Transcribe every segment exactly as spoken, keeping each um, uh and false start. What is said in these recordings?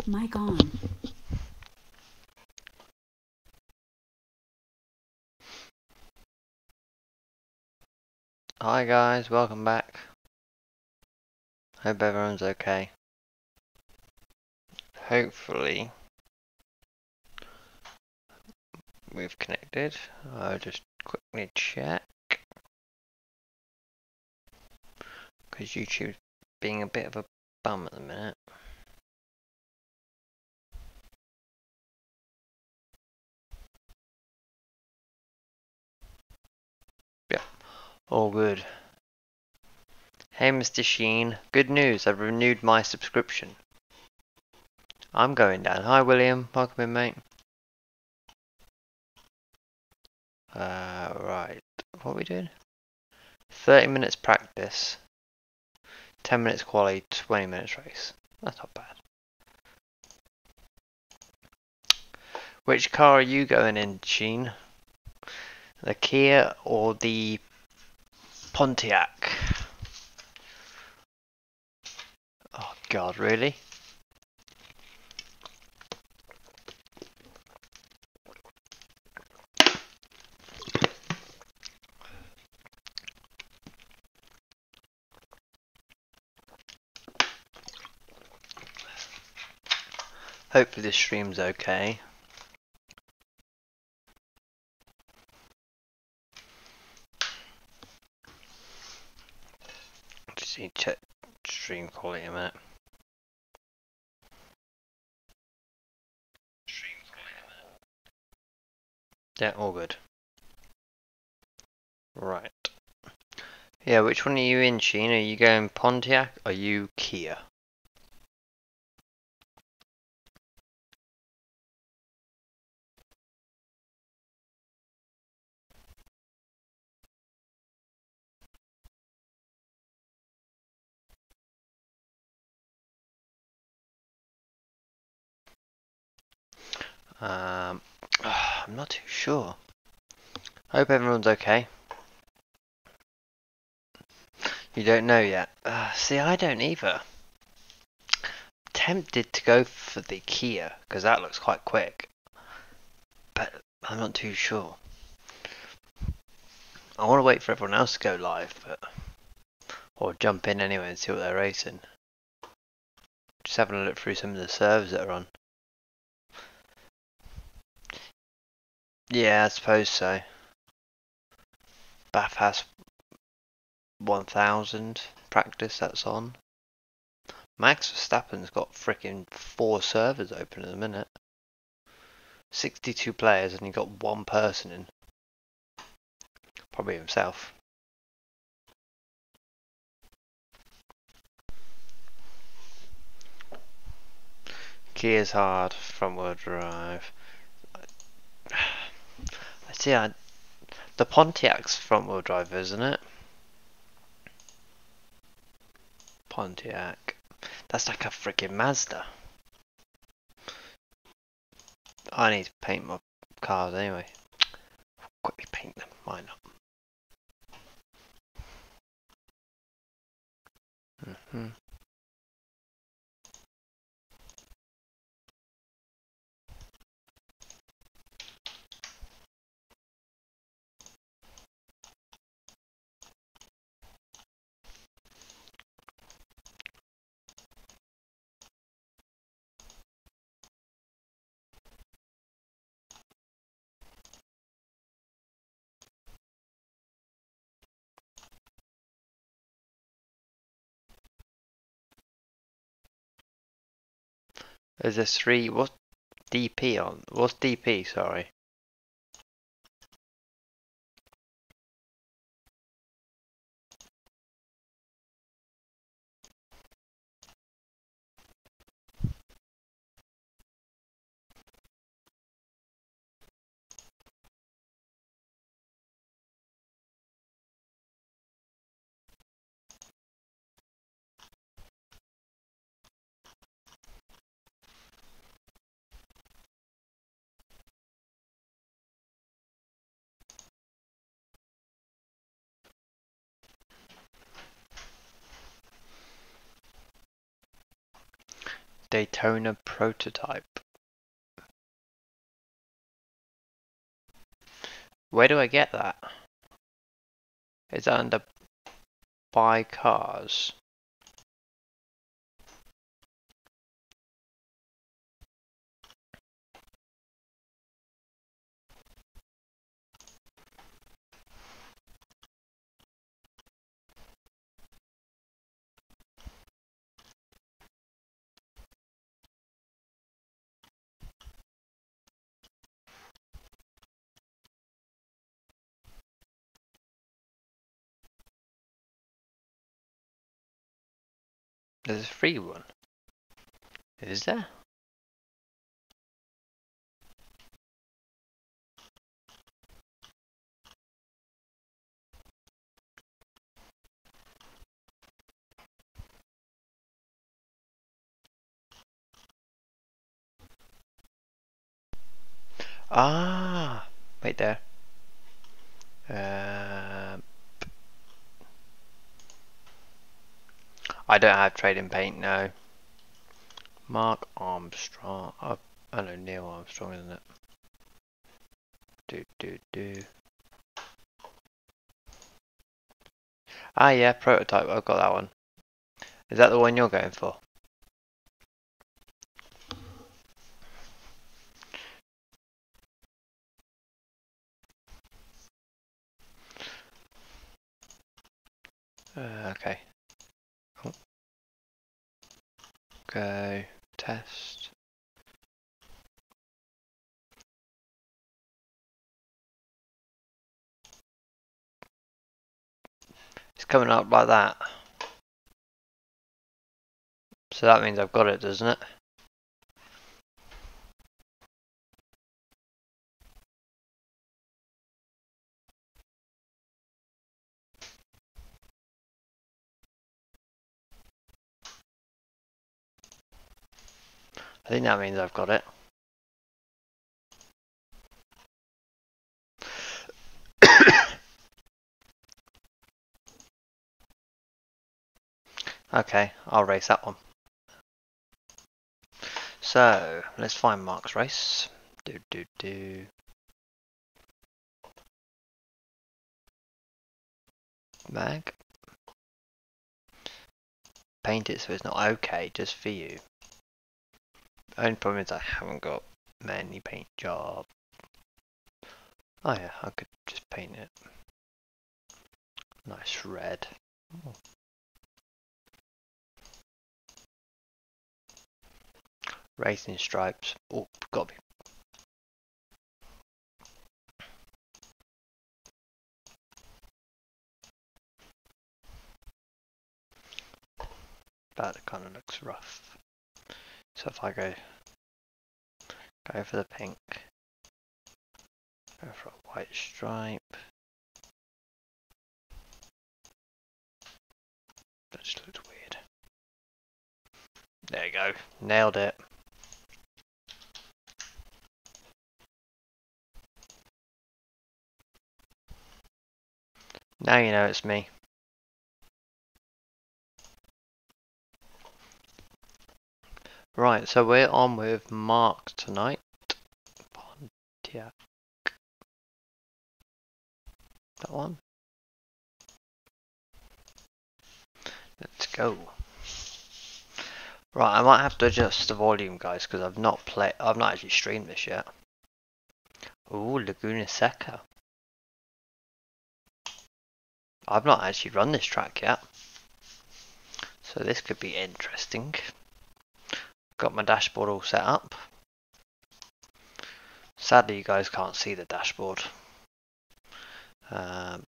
Mic on. Hi guys, welcome back. Hope everyone's okay. Hopefully we've connected. I'll just quickly check. Because YouTube's being a bit of a bum at the minute. Yeah, all good. Hey Mister Sheen, good news, I've renewed my subscription. I'm going down. Hi William, welcome in mate. Uh, right, what are we doing? thirty minutes practice, ten minutes quali, twenty minutes race. That's not bad. Which car are you going in, Sheen? The Kia or the Pontiac? Oh god, really? Hopefully this stream's okay. Just need to check stream quality a minute. Stream quality a minute. Yeah, all good. Right. Yeah, which one are you in, Sheen? Are you going Pontiac or are you Kia? Um, I'm not too sure. Hope everyone's okay. You don't know yet? Uh, see, I don't either. Tempted to go for the Kia because that looks quite quick, but I'm not too sure. I want to wait for everyone else to go live, but or jump in anyway and see what they're racing. Just having a look through some of the servers that are on. Yeah, I suppose so. Bath has one thousand practice that's on. Max Verstappen's got freaking four servers open at the minute. sixty-two players and he got one person in. Probably himself. Kia's hard, front wheel drive. I see, I, the Pontiac's front wheel drive, isn't it? Pontiac. That's like a freaking Mazda. I need to paint my cars anyway. Quickly paint them, why not? Mm-hmm. There's a three. What's D P on? What's D P? Sorry. Daytona prototype. Where do I get that? Is that under buy cars? There's a free one. Is there? Ah, wait there. Um, I don't have trading paint, no. Mark Armstrong. Oh, I know Neil Armstrong, isn't it? Do do do. Ah, yeah, prototype. I've got that one. Is that the one you're going for? Uh, okay. Oh. Go test. It's coming up like that. So that means I've got it, doesn't it? I think that means I've got it. Okay, I'll race that one. So, let's find Mark's race. Do do do. Mag. Paint it so it's not okay, just for you. Only problem is I haven't got many paint jobs. Oh yeah, I could just paint it. Nice red. Oh. Racing stripes. Oh, got to be. That kind of looks rough. So if I go, go for the pink, go for a white stripe. That just looks weird. There you go, nailed it. Now you know it's me. Right, so we're on with Mark tonight. Pontiac. That one. Let's go. Right, I might have to adjust the volume, guys, because I've not played. I've not actually streamed this yet. Ooh, Laguna Seca. I've not actually run this track yet, so this could be interesting. Got my dashboard all set up. Sadly, you guys can't see the dashboard. Um,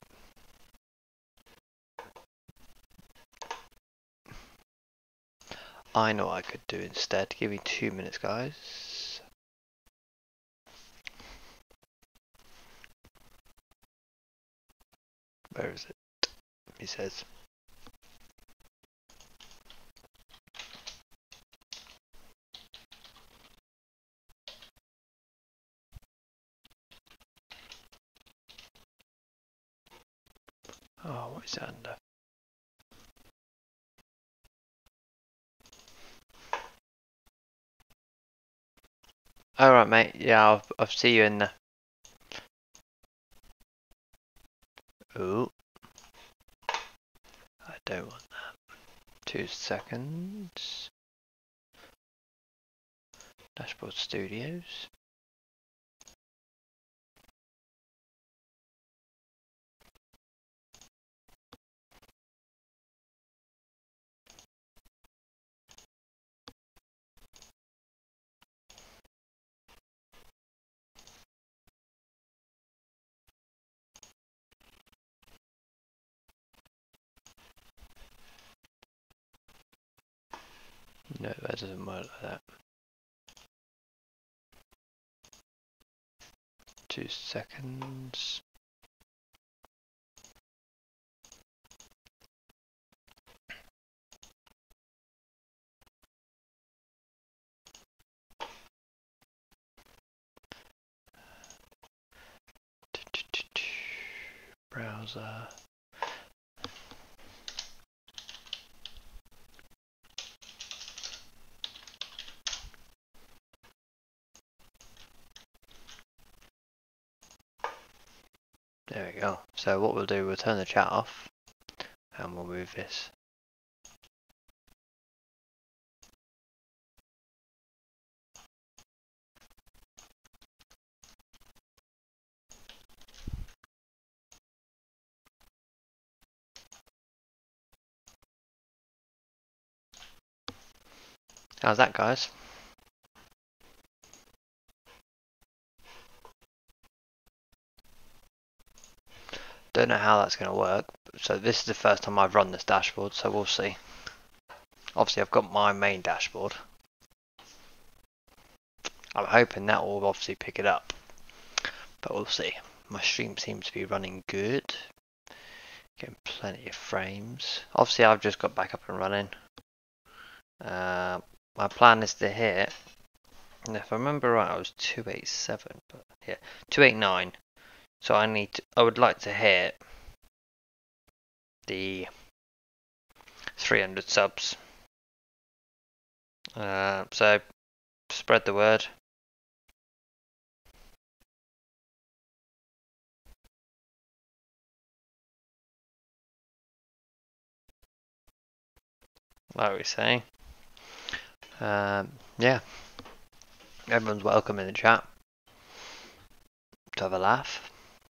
I know what I could do instead. Give me two minutes, guys. Where is it? He says. Oh, what is it under? Alright, mate. Yeah, I'll, I'll see you in there. Ooh. I don't want that. Two seconds. Dashboard Studios. No, that doesn't work like that. Two seconds. Browser. There we go. So what we'll do, we'll turn the chat off and we'll move this. How's that, guys? Don't know how that's going to work. So this is the first time I've run this dashboard, so we'll see. Obviously I've got my main dashboard. I'm hoping that will obviously pick it up, but we'll see. My stream seems to be running good. Getting plenty of frames. Obviously I've just got back up and running. Uh, my plan is to hit, and if I remember right, I was two eighty-seven, but yeah, two eighty-nine. So I need to, I would like to hit the three hundred subs. Uh, so spread the word. Like we say. Um, yeah. Everyone's welcome in the chat to have a laugh.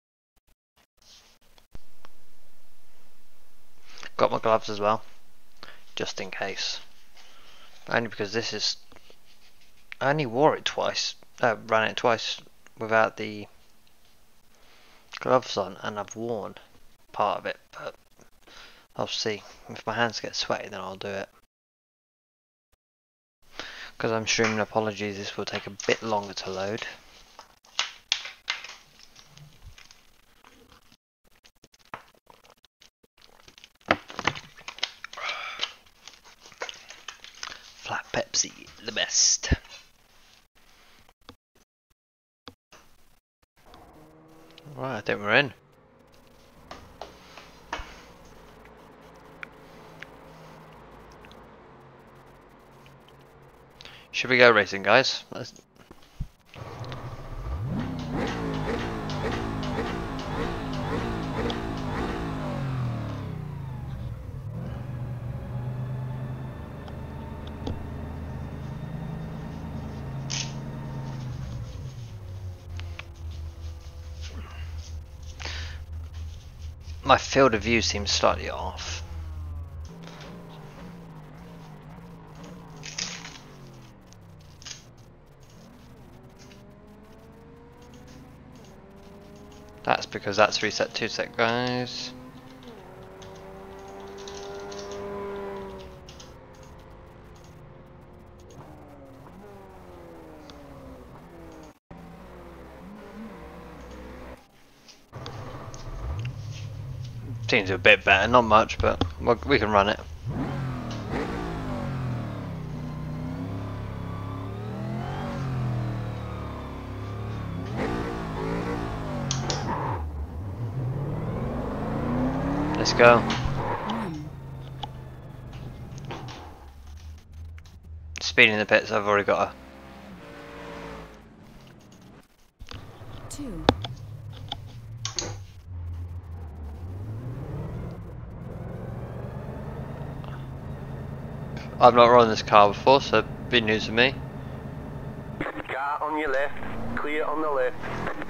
Got my gloves as well, just in case. Only because this is, I only wore it twice, uh, ran it twice without the gloves on, and I've worn part of it, but I'll see. If my hands get sweaty, then I'll do it. Because I'm streaming, apologies, this will take a bit longer to load. Flat Pepsi, the best. Right, I think we're in. Should we go racing, guys? Let's... My field of view seems slightly off. That's because that's reset two sec, guys. Seems a bit better, not much, but we can run it. Let's go. Speed in the pits, I've already got a two. I've not run this car before, so bit news to me. Car on your left, clear on the left.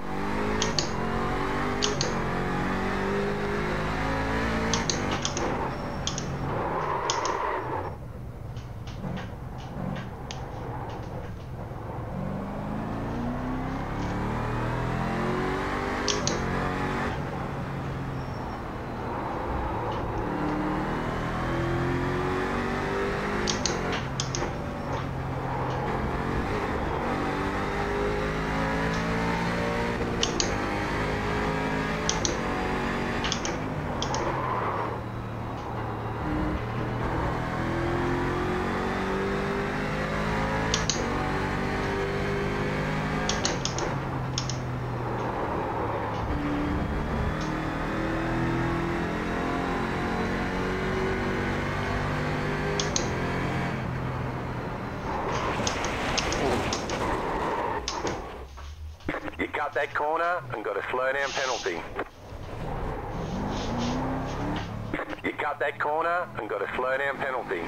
Cut that corner and got a slow down penalty. You cut that corner and got a slow down penalty.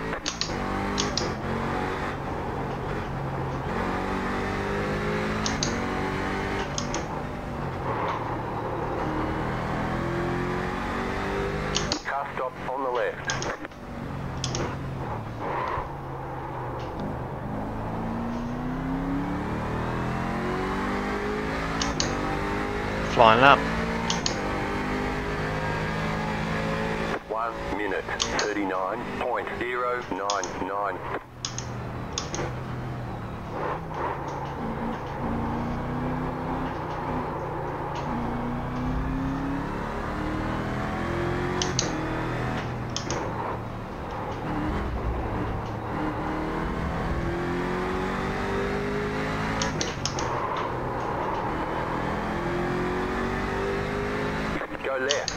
Car stop on the left. Flying up. One minute thirty-nine point zero nine nine. Go left.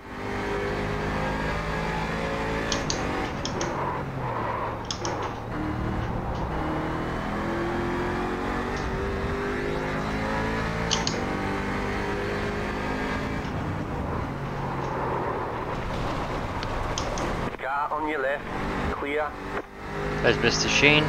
Car on your left, clear. There's Mister Sheen.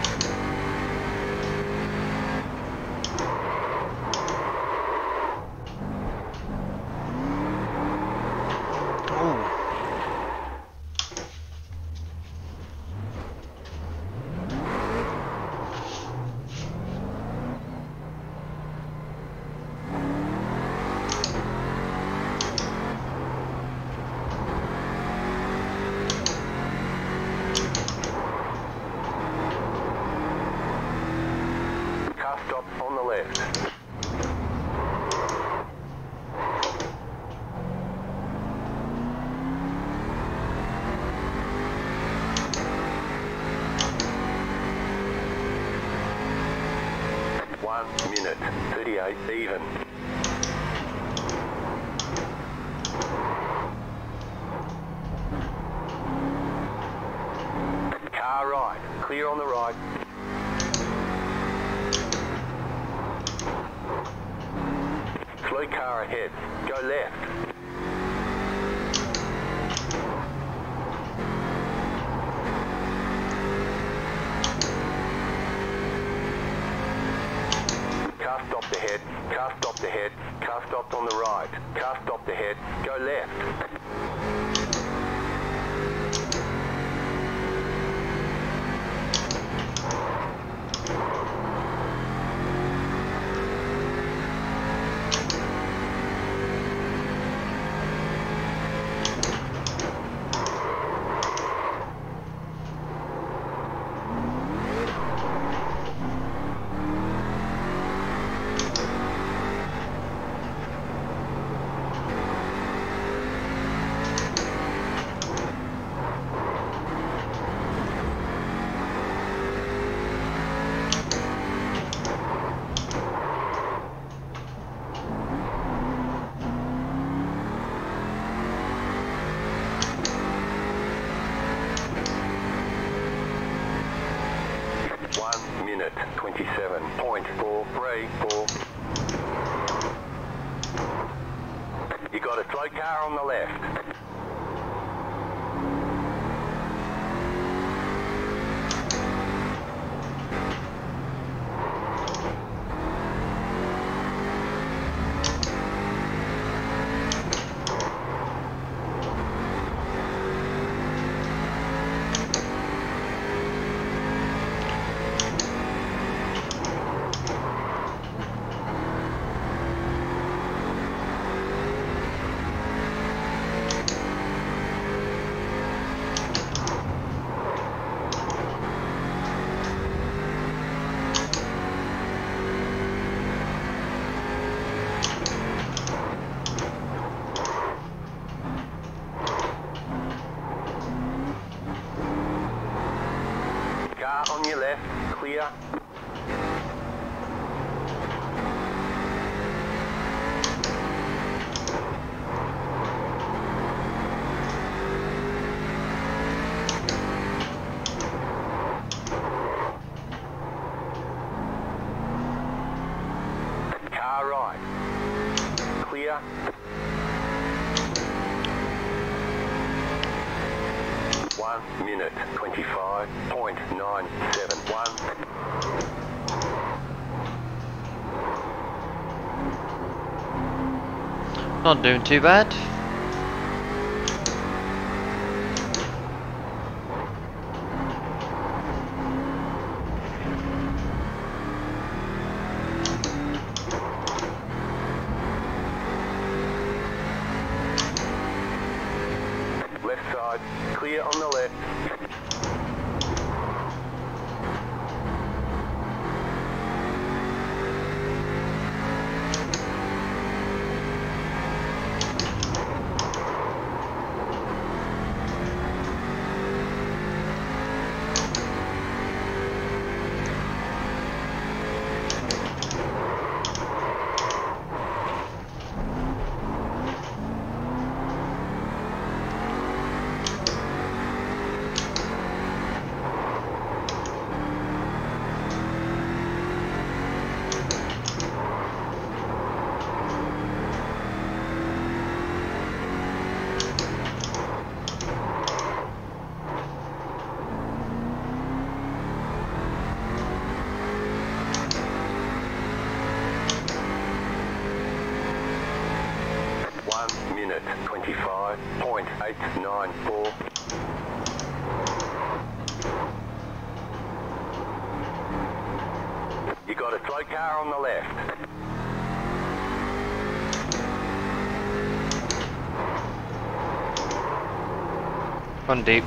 Stop on the left. One minute, thirty-eight even. Car right, clear on the right. Slow car ahead. Go left. Car stopped ahead. Car stopped ahead. Car stopped on the right. Car stopped ahead. Go left. One minute, twenty-seven point four three four. You got a slow car on the left. On your left, clear. Car right, clear. One minute twenty-five point nine seven one. Not doing too bad. Left side, clear on the left. One minute twenty-five point eight nine four. You got a slow car on the left. One deep.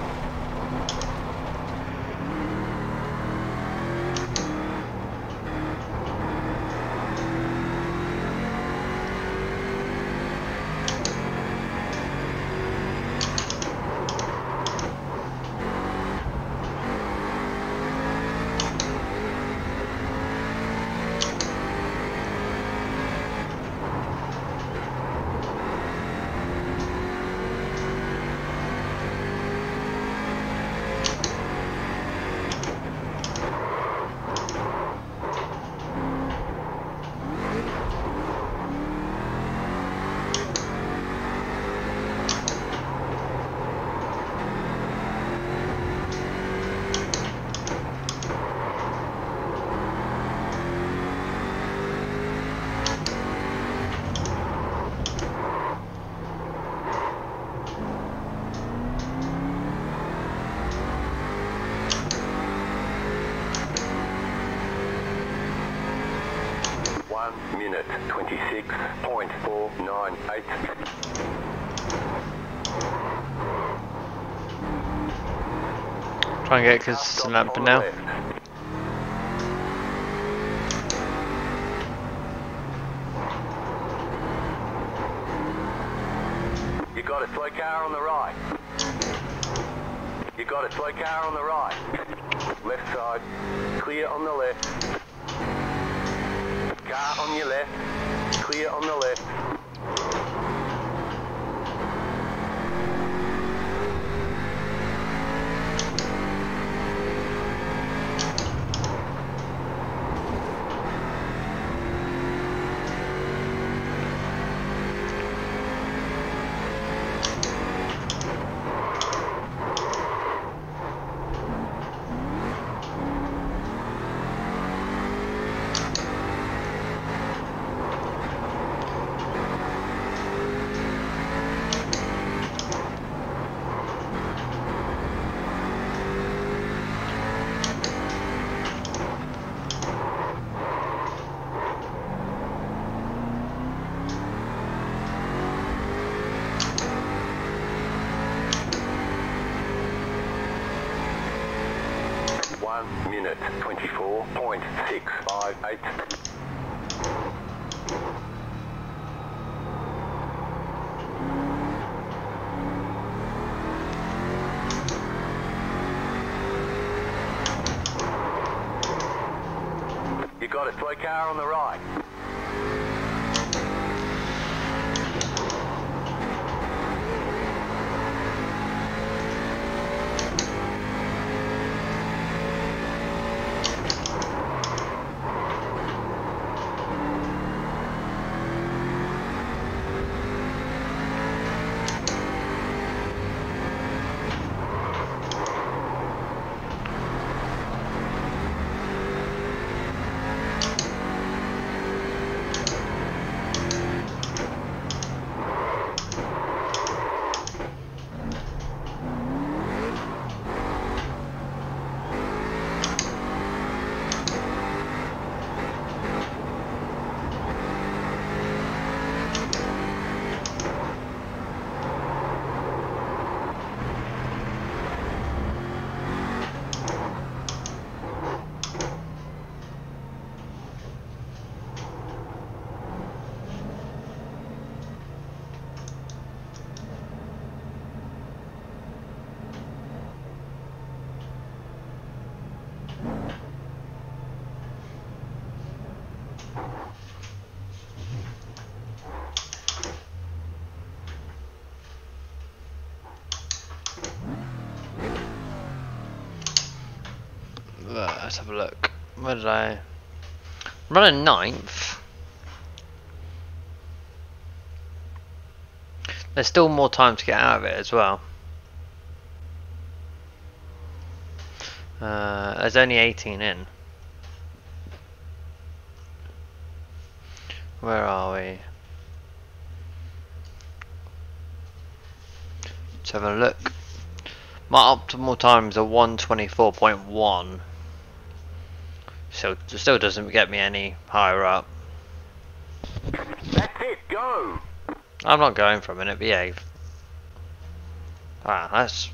One minute twenty-six point four nine eight. Try and get consistent lap now. You got a slow car on the right. You got a slow car on the right. Left side, clear on the left. Car on your left, clear on the left. one minute twenty-four point six five eight. You got a slow car on the right. Let's have a look. Where did I... I'm running ninth. There's still more time to get out of it as well. Uh, there's only eighteen in. Where are we? Let's have a look. My optimal times are one twenty-four point one. So it still doesn't get me any higher up. That's it, go! I'm not going for a minute, behave. Ah, that's...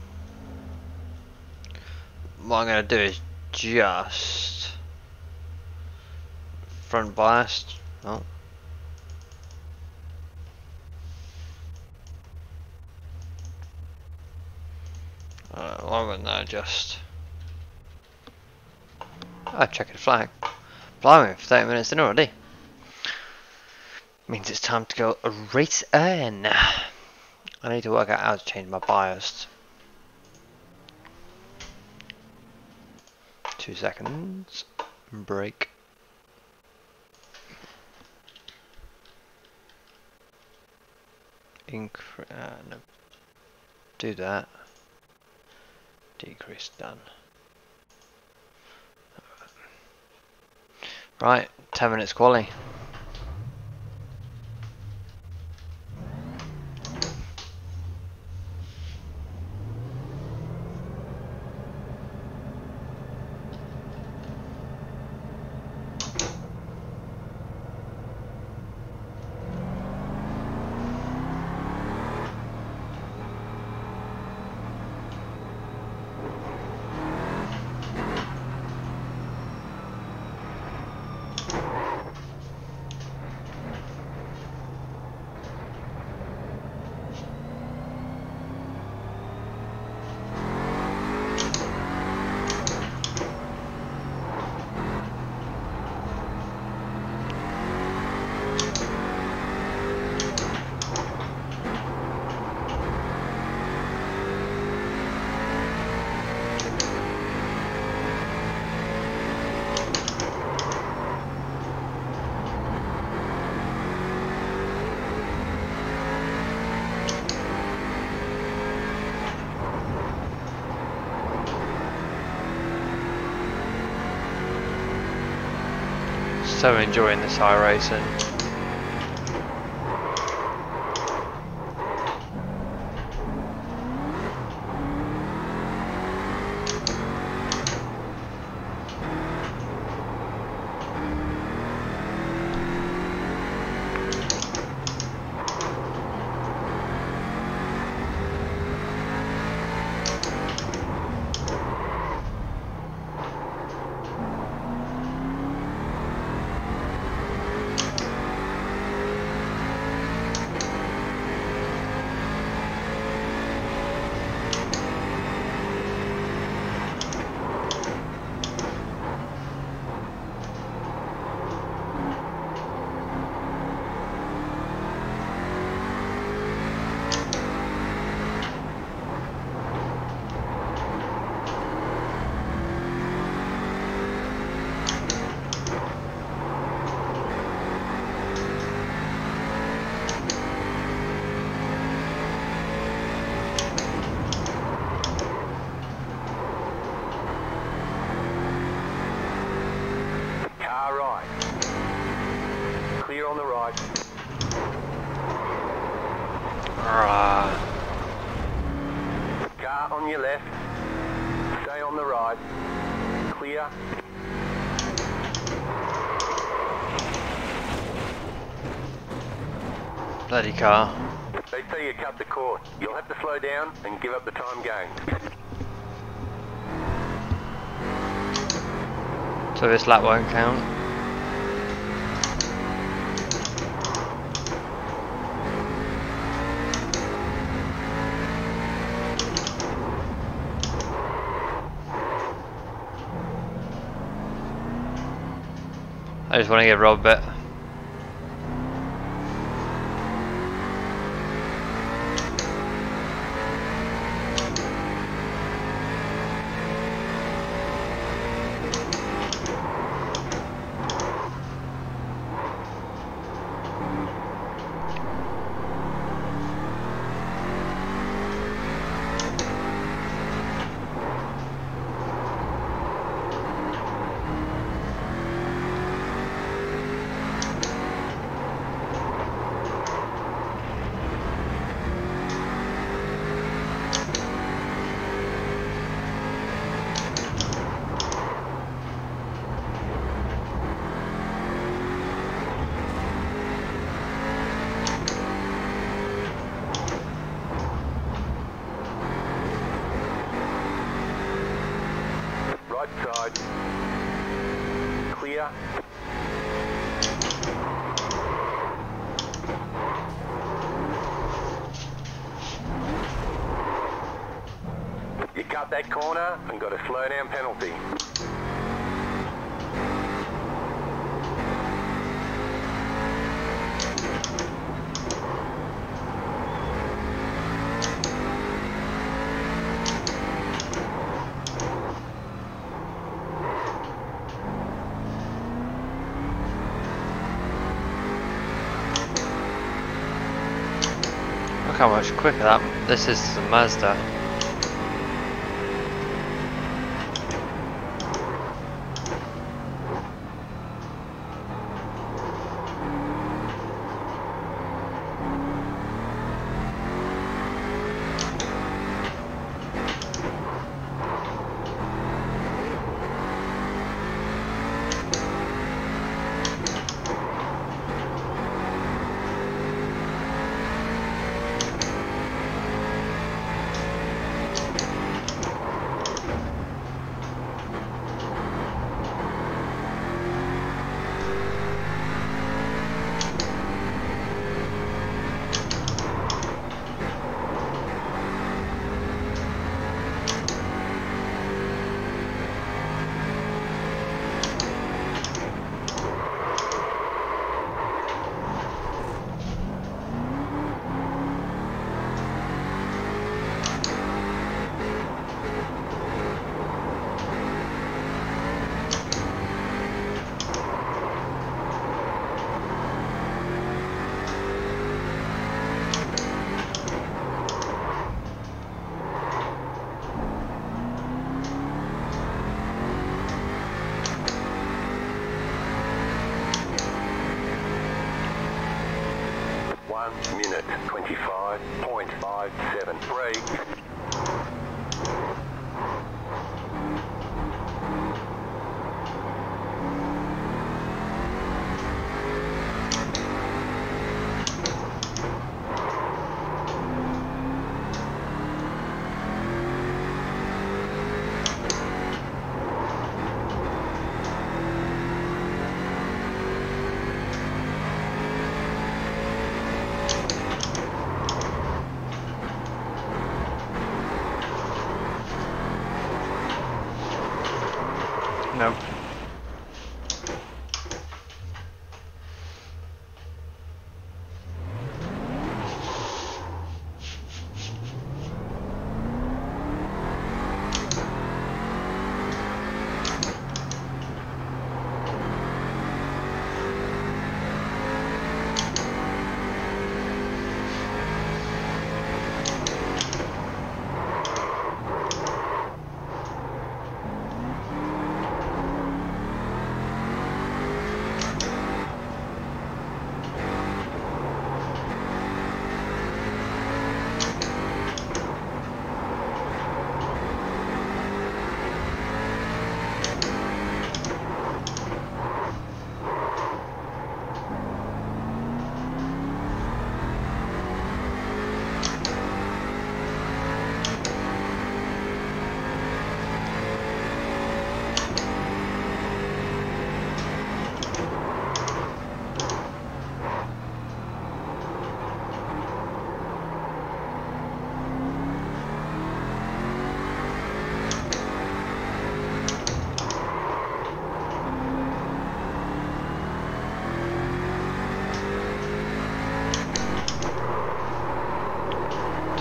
What I'm going to do is just... Front biased. Oh. Uh, why wouldn't I just... Oh, checkered flag. Blimey, for thirty minutes in already. Means it's time to go race in. I need to work out how to change my bias. Two seconds. Break. Incre uh, no. Do that. Decrease, done. Right, ten minutes quali. So enjoying this high racing. left. Stay on the right. Clear. Bloody car. They say you cut the course. You'll have to slow down and give up the time gained. So this lap won't count. I just want to get robbed a bit. Right side. Clear. You cut that corner and got a slow down penalty. Look how much quicker that this is to the Mazda. One minute twenty-five point five seven three.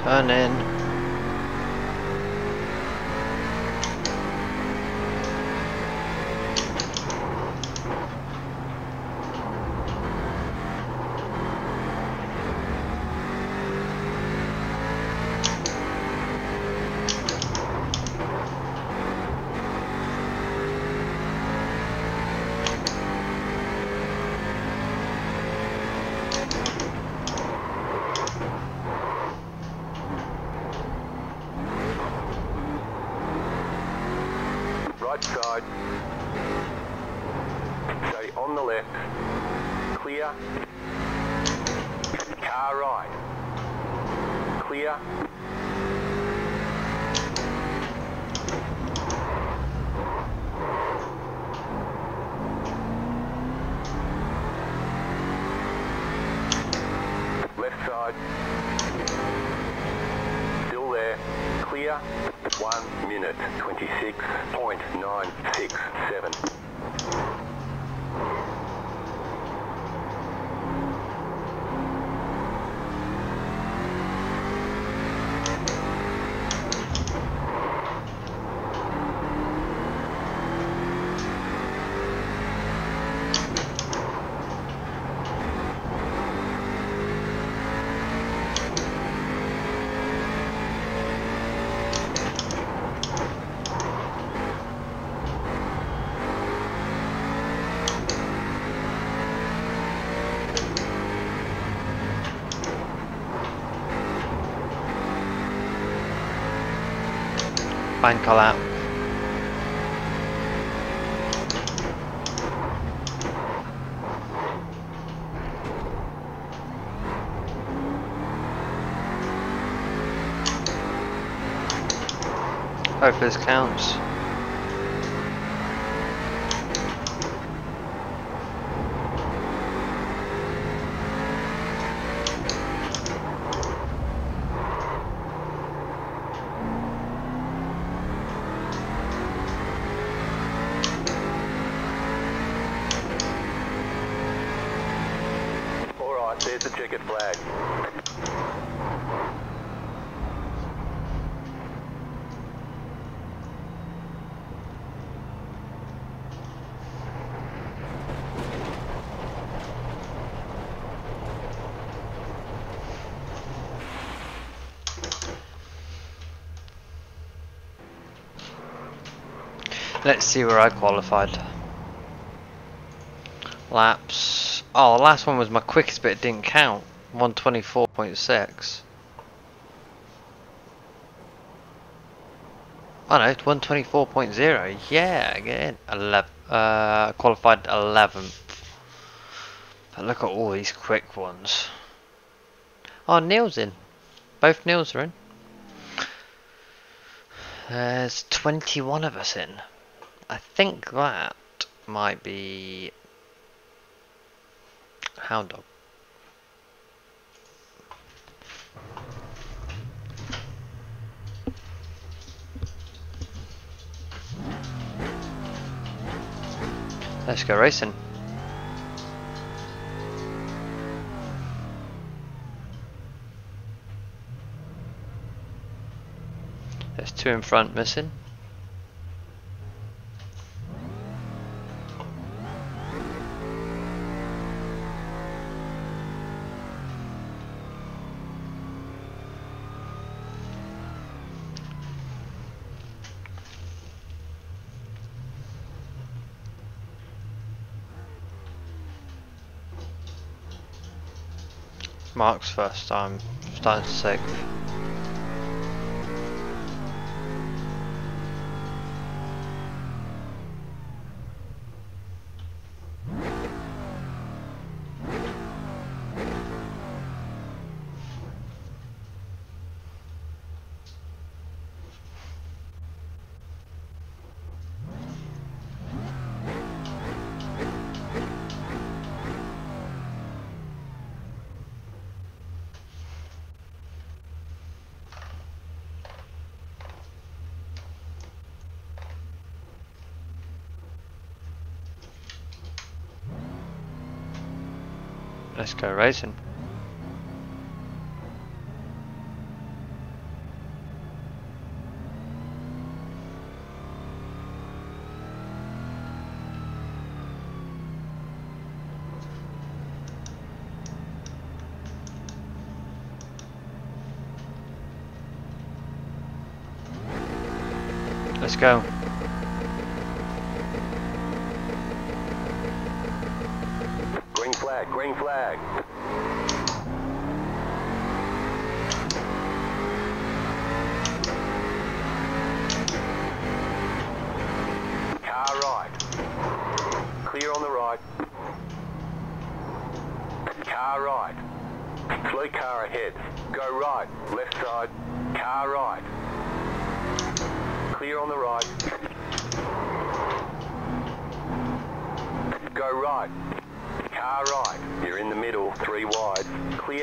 Turning. Right side. Stay on the left. Clear. Car right. Clear. Left side. Still there. Clear. One minute twenty-six point nine six seven. Bank all out. Hopefully this counts. Alright, there's the checkered flag. Let's see where I qualified. Laps. Oh, the last one was my quickest, but it didn't count. one twenty-four point six. Oh no, it's one twenty-four point zero. Yeah, again. eleven. Uh, qualified eleventh. But look at all these quick ones. Oh, Neil's in. Both Neils are in. There's twenty-one of us in. I think that might be Hound Dog. Let's go racing. There's two in front missing. Mark's first time starting sixth. Let's go racing. let's go. Green flag, green flag. Car right. Clear on the right. Car right. Slow car ahead. Go right. Left side. Car right. Clear on the right. Go right. Car right. You're in the middle. Three wide. Clear.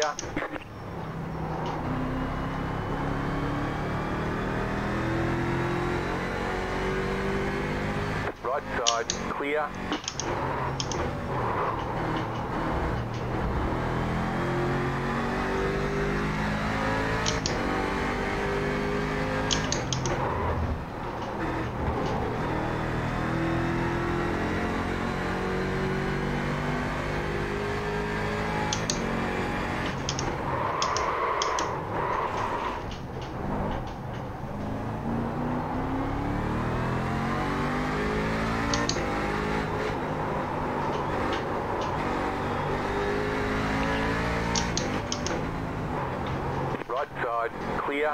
Right side. Clear. Right side, clear.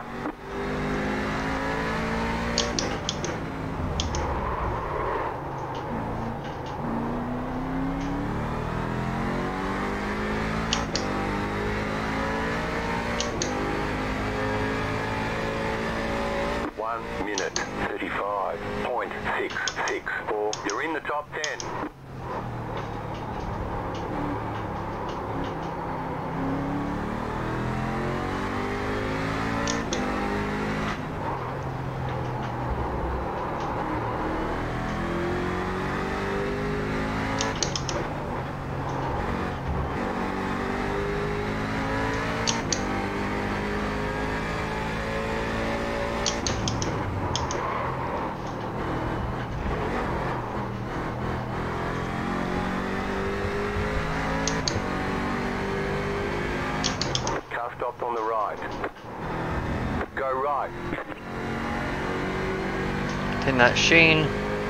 One minute, thirty-five point six six four. You're in the top ten. Car stopped on the right. Go right. In that sheen.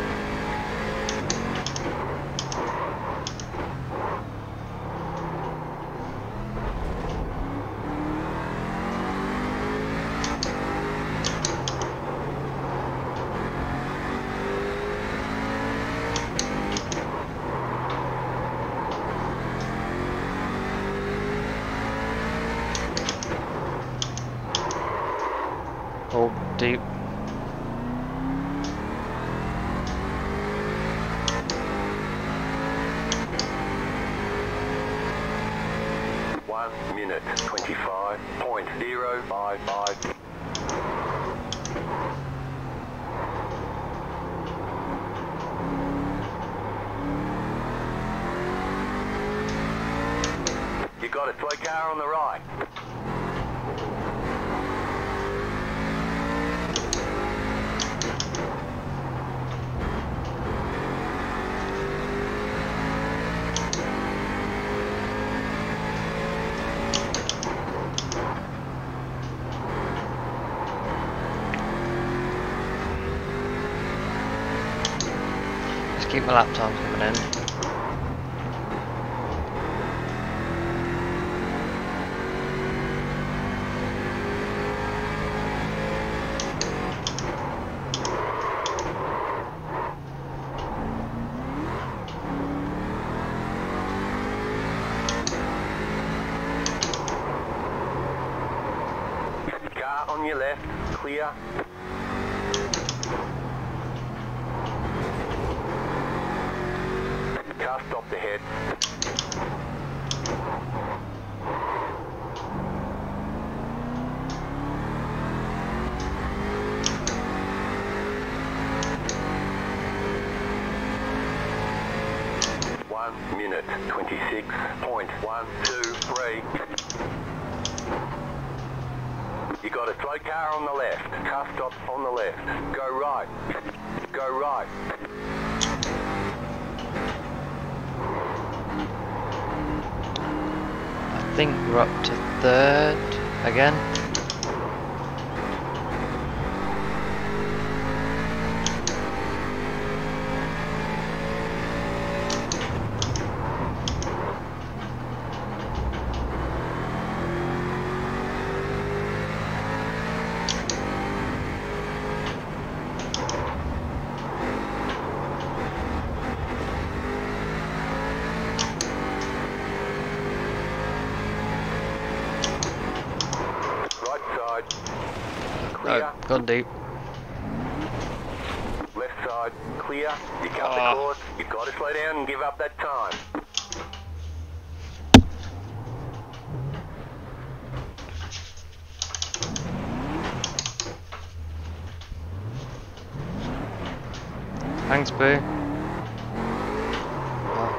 Oh, deep. One minute, twenty-five point zero five five. You got a slow car on the right. Let's keep my lap time coming in. Car on your left, clear. Car stopped ahead. One minute, twenty-six point one two three. You got a slow car on the left. Car stopped on the left. Go right. Go right. I think we're up to third again. Clear. No, gone deep. Left side, clear. You cut Oh. the course. You've got to slow down and give up that time. Thanks, Boo. Oh.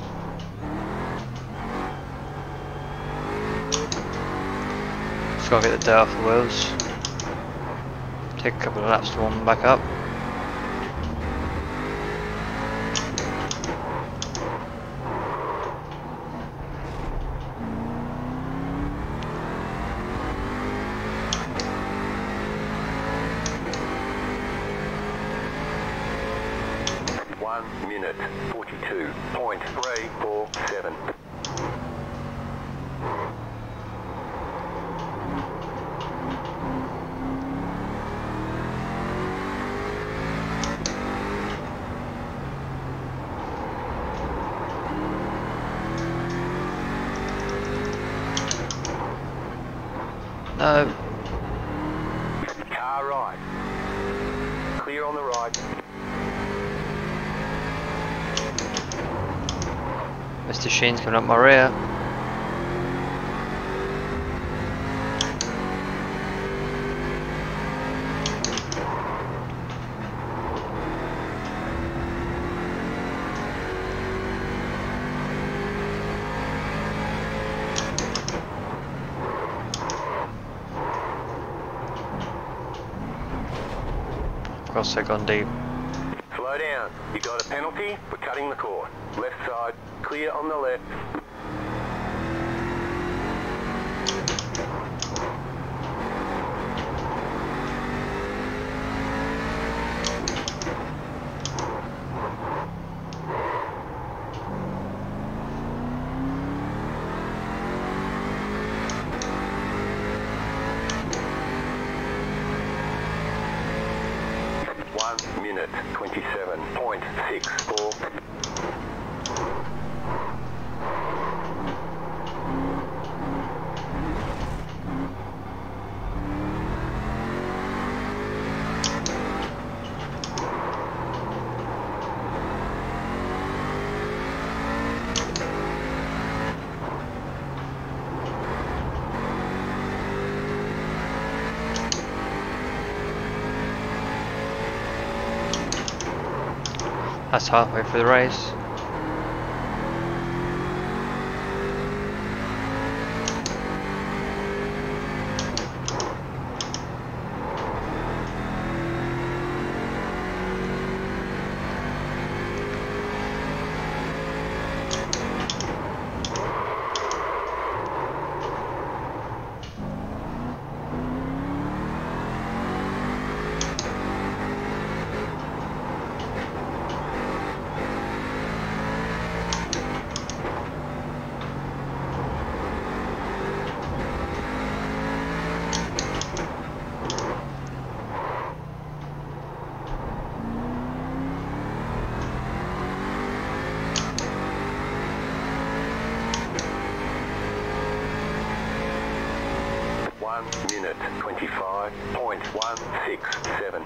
Just gotta get the dirt off the wheels. Take a couple of laps to warm them back up. One minute, forty-two point three four seven. No. Car right. Clear on the right. Mister Sheen's coming up my rear. Cross they gone deep. Slow down. You got a penalty for cutting the course. Left side, clear on the left. One minute, twenty-seven point six four. That's halfway through the race. One minute, twenty-five point one six seven.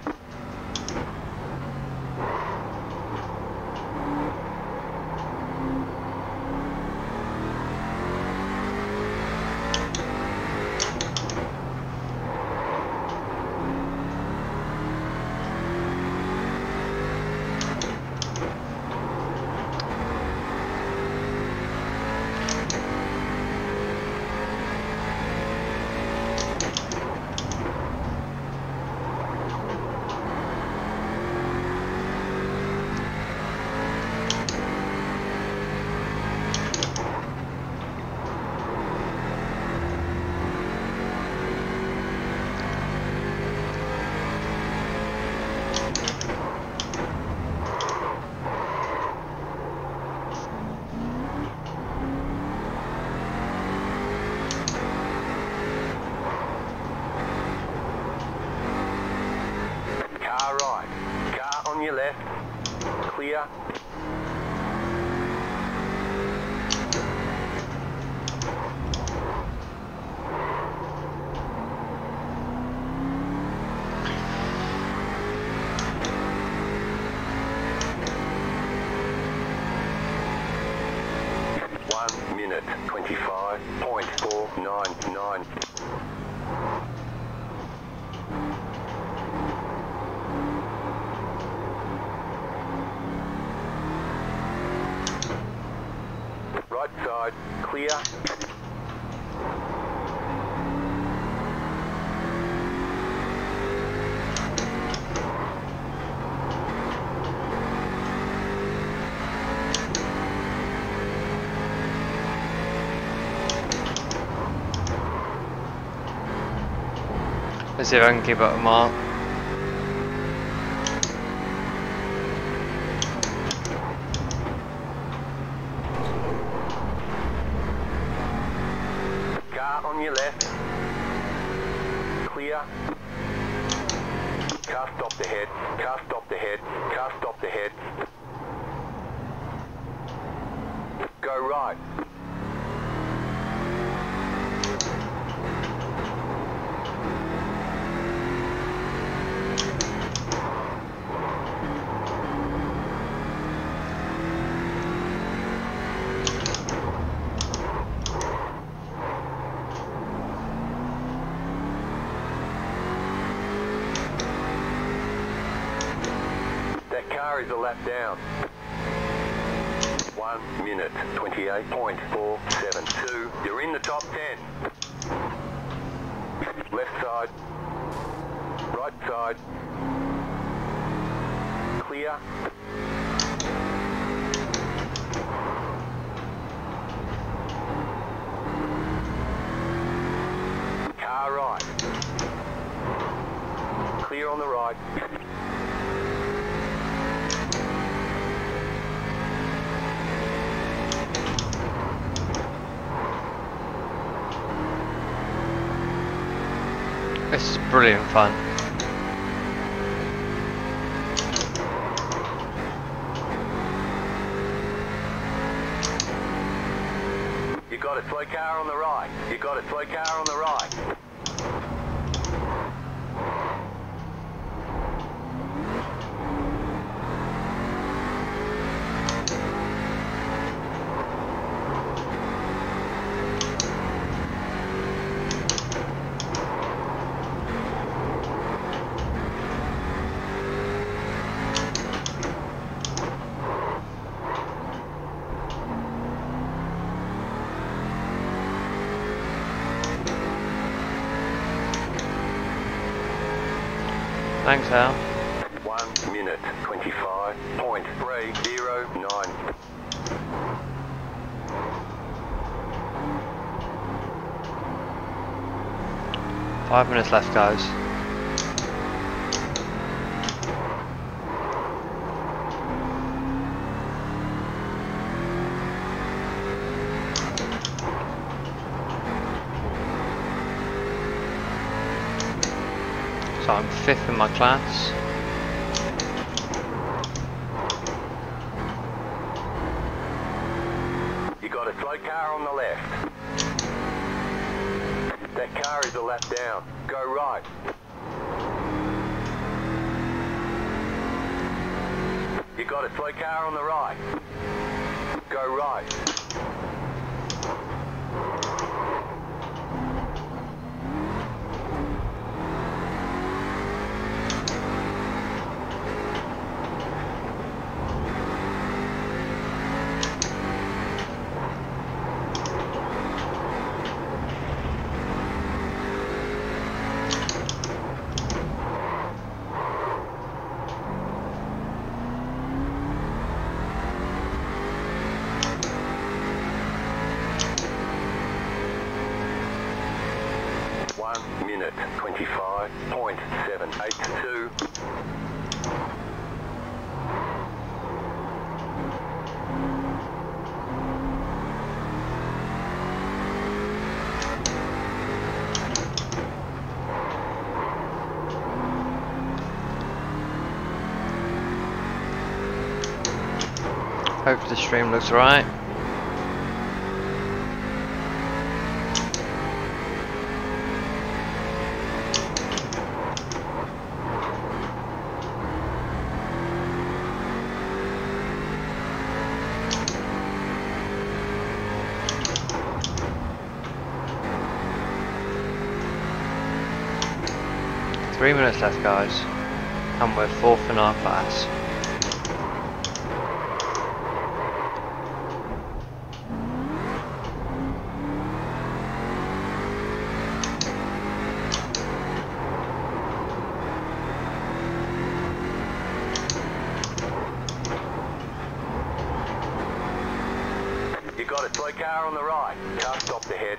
Car right, car on your left, clear. twenty-five point four nine nine. Right side, clear. Let's see if I can keep up with Mark. Car on your left. Clear. Car stopped ahead. Car stopped ahead. Car stopped ahead. Go right. That car is a lap down. One minute, twenty-eight point four seven two. You're in the top ten. Left side. Right side. Clear. Car right. Clear on the right. This is brilliant fun. You got a slow car on the right. You got a slow car on the right. Thanks, Al. One minute, twenty-five point three zero nine. Five minutes left, guys. So I'm fifth in my class. You got a slow car on the left. That car is a lap down. Go right. You got a slow car on the right. Go right. One minute, twenty-five point seven eight two. Hope the stream looks right. Three minutes left, guys, and we're fourth in our class. You got a slow car on the right. Car stopped ahead.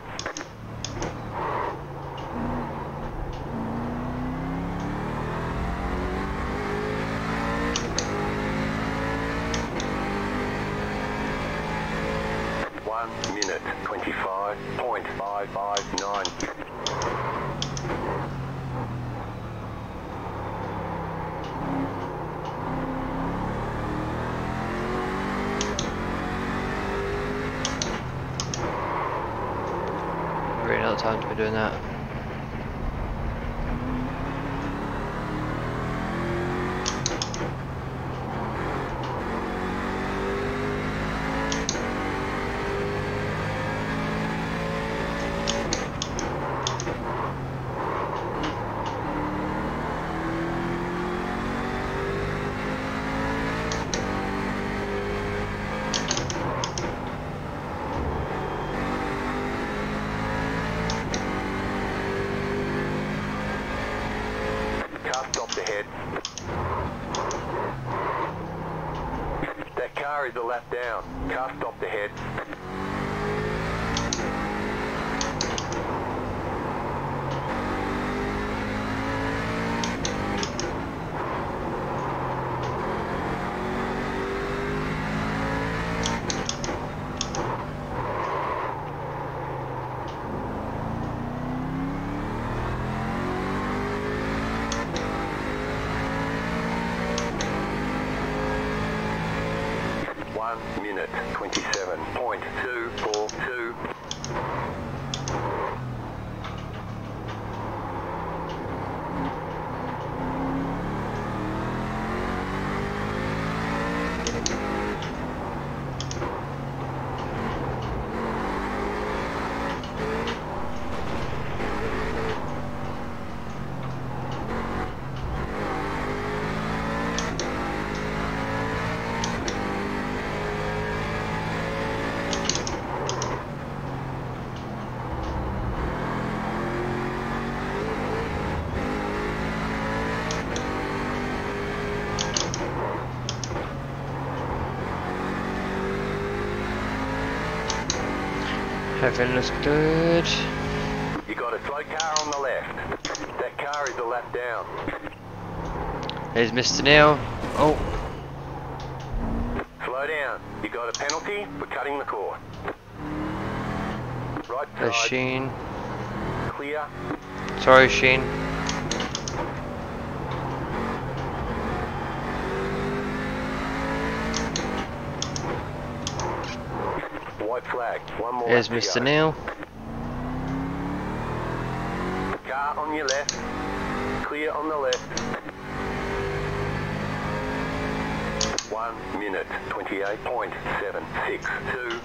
One minute twenty-five point five five nine. Really not time to be doing that. Car stopped ahead. That car is a lap down. Car stopped ahead. One minute twenty-seven point two four two. Everything looks good. You got a slow car on the left. That car is a lap down. There's Mister Neil. Oh, Slow down. You got a penalty for cutting the course. Right there's side, Sheen. clear. Sorry, Sheen. White flag. One more There's lap to Mister go. Neil. Car on your left. Clear on the left. One minute twenty-eight point seven six two.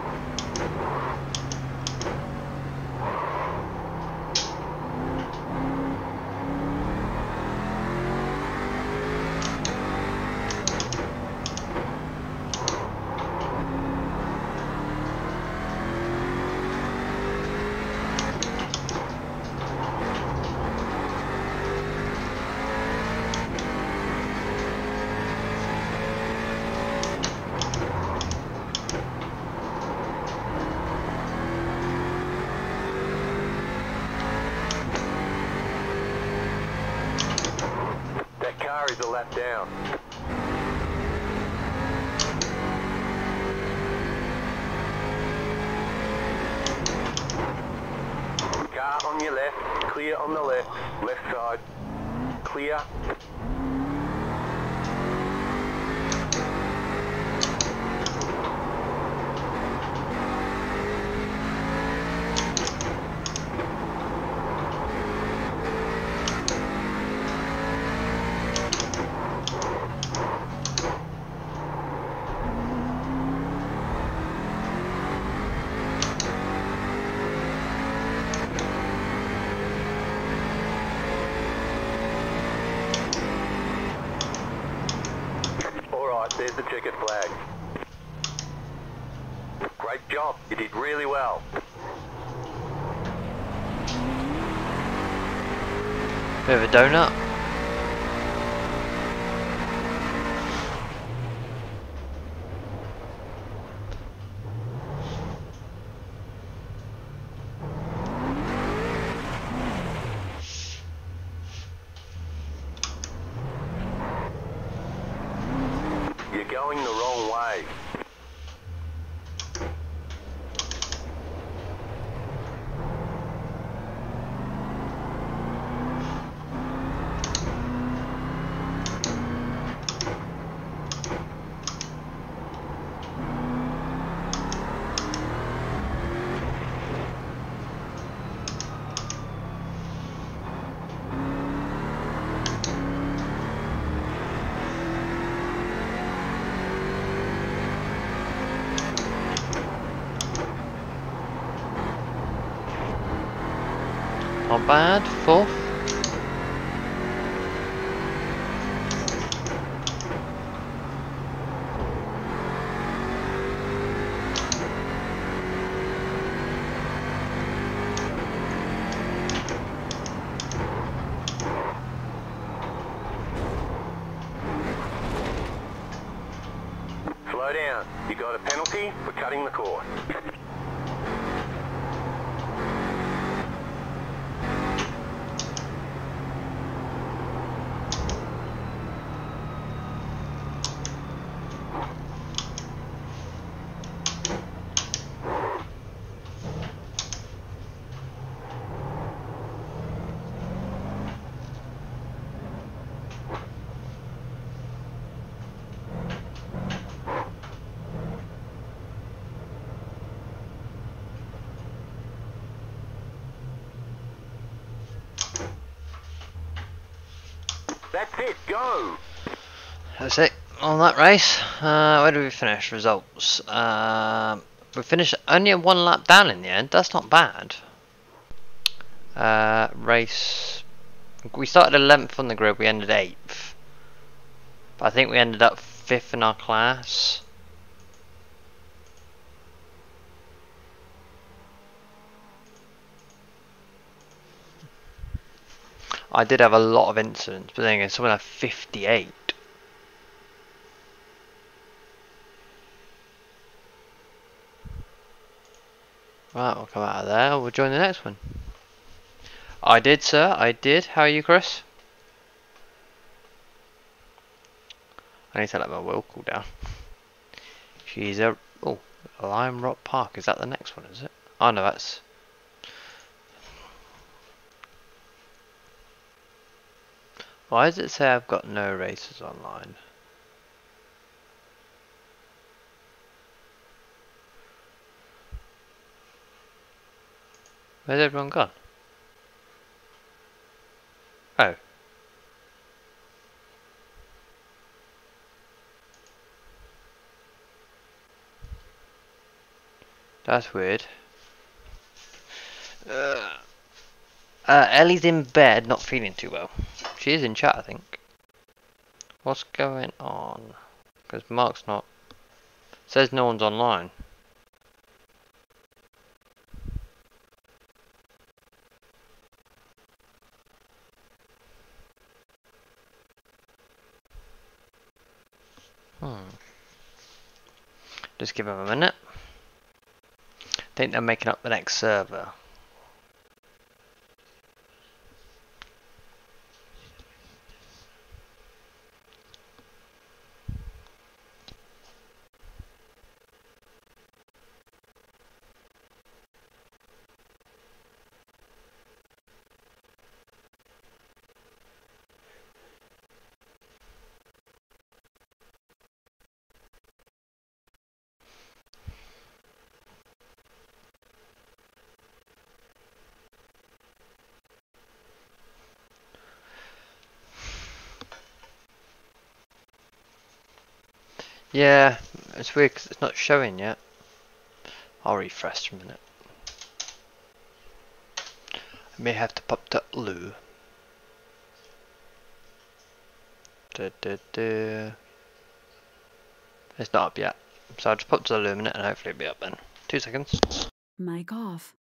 That car is a lap down. Car on your left, clear on the left, left side, clear. checkered flag. Great job. You did really well. Bit of a donut. You're going the wrong way. Not bad. Fourth. Slow down. You got a penalty for cutting the course. That's it, go! That's it on that race. Uh, where do we finish? Results. Um, we finished only a one lap down in the end. That's not bad. Uh, race. We started eleventh on the grid. We ended eighth. But I think we ended up fifth in our class. I did have a lot of incidents, but then again, something like fifty-eight. Right, we'll come out of there. We'll join the next one. I did, sir. I did. How are you, Chris? I need to let my wheel cool down. She's a oh, Lime Rock Park. Is that the next one? Is it? Oh no, that's. Why does it say I've got no races online? Where's everyone gone? Oh. That's weird. Uh, uh, Ellie's in bed, not feeling too well. She is in chat, I think. What's going on? Because Mark's not. Says no one's online. Hmm. Just give him a minute. I think they're making up the next server. Yeah, it's weird because it's not showing yet. I'll refresh for a minute. I may have to pop to Lou. Da, da, da. It's not up yet. So I'll just pop to the luminate and hopefully it'll be up then. Two seconds. Mic off.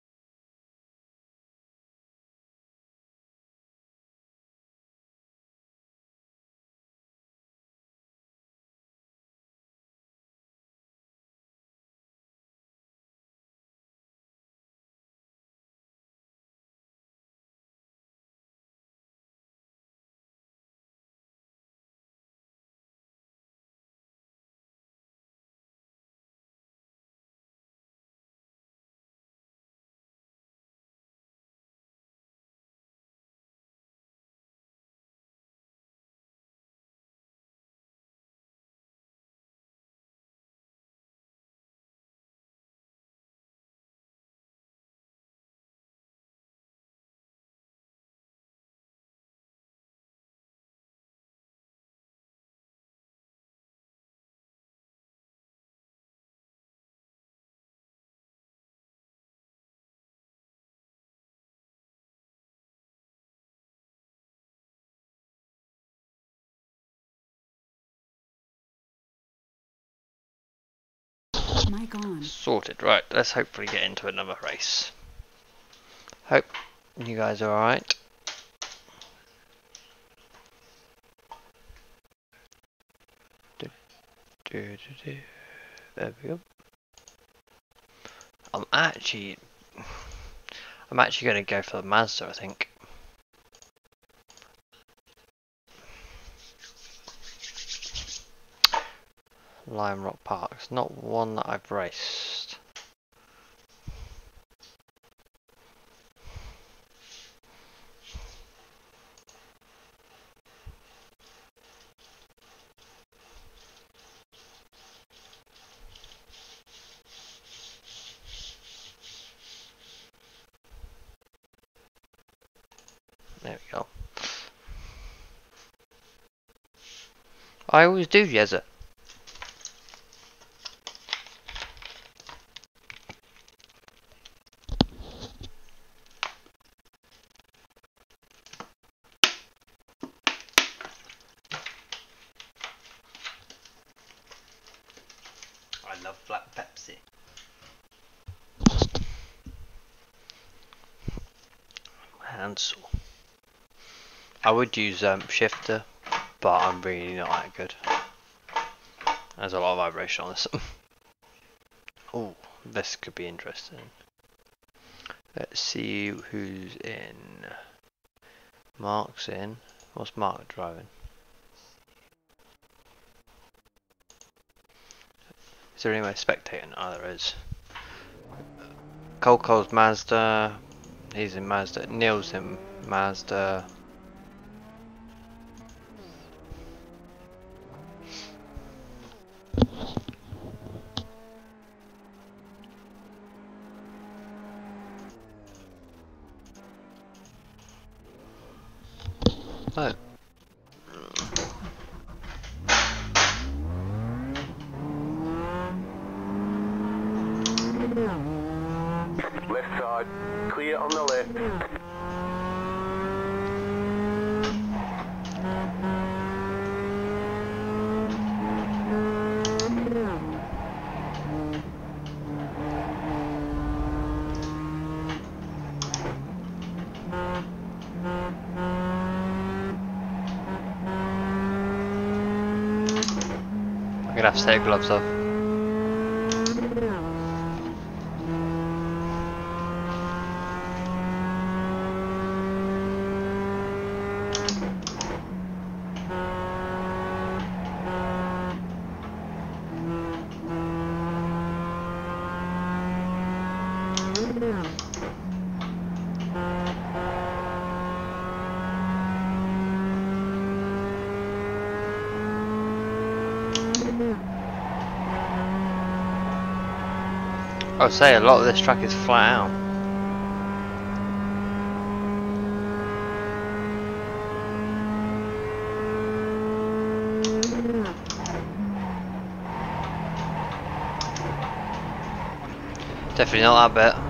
Mic on. Sorted. Right, let's hopefully get into another race. Hope you guys are alright. Do, do, do, do. There we go. I'm actually, I'm actually going to go for the Mazda, I think. Lime Rock Park's not one that I've raced. There we go. I always do, Yeza. I love black Pepsi. Handsaw. I would use um, shifter, but I'm really not that good. There's a lot of vibration on this. Oh, this could be interesting. Let's see who's in. Mark's in. What's Mark driving? Is there anyone spectating? Oh, there is. Cole Cole's Mazda. He's in Mazda. Neil's in Mazda. Oh. Left side, clear on the left. I'm gonna have to take gloves off. I'll say a lot of this track is flat out. Definitely not that bit.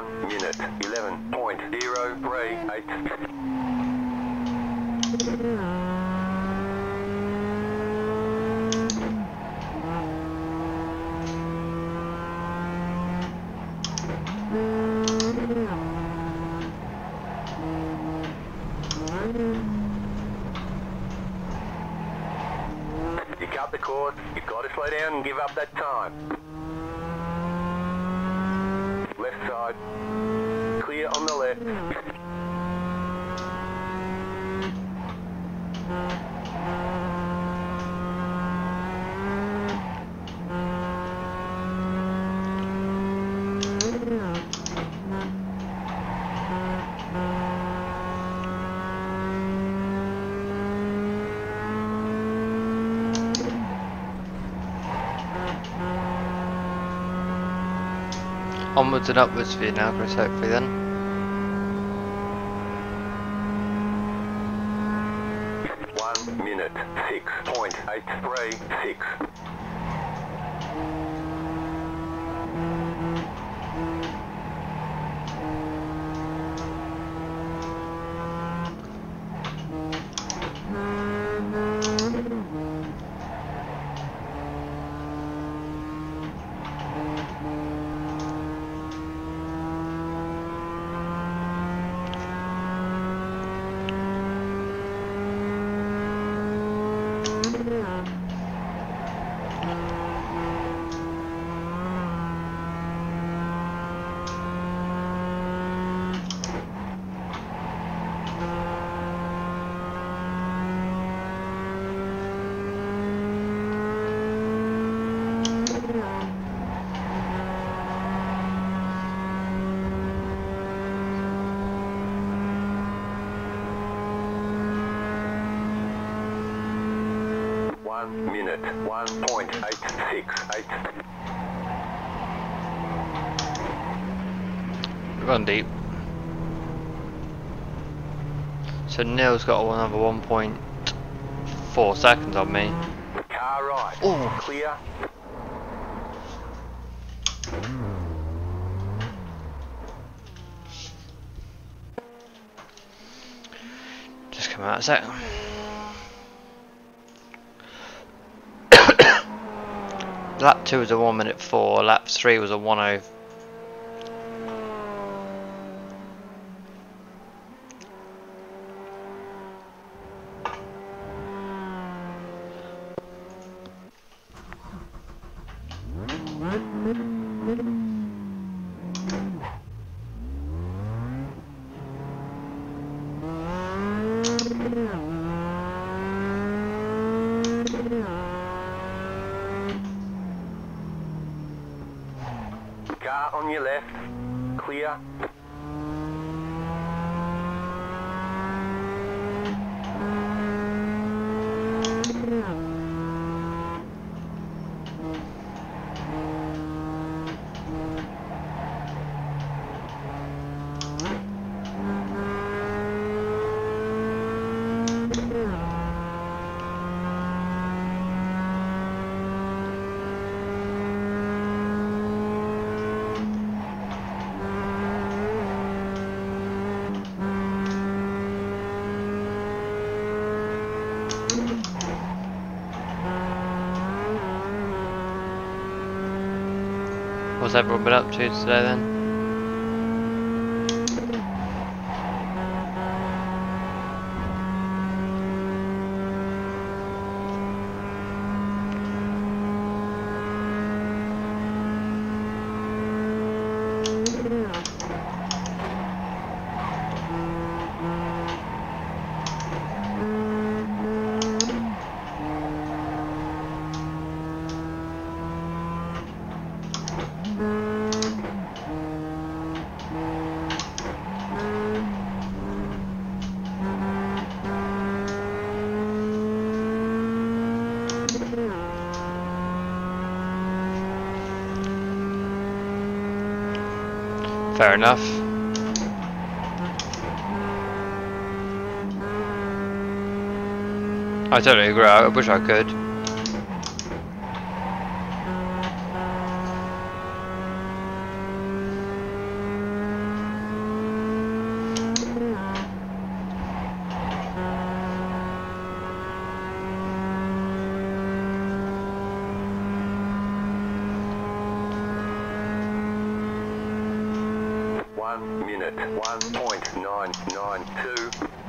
One minute, eleven point zero three eight. You cut the course, you've got to slow down and give up that time. Left side, clear on the left. Onwards and upwards for you now, Chris, hopefully then. One minute, six point eight three six. One minute, one point eight six eight. We've gone deep. So Neil's got another one point four seconds on me. Car right, Oh. clear. Just come out a sec. Lap two was a one minute four, lap three was a one oh. Car on your left, clear. What's everyone been up to today then? Fair enough. I totally agree, I wish I could. minute, one point nine nine two.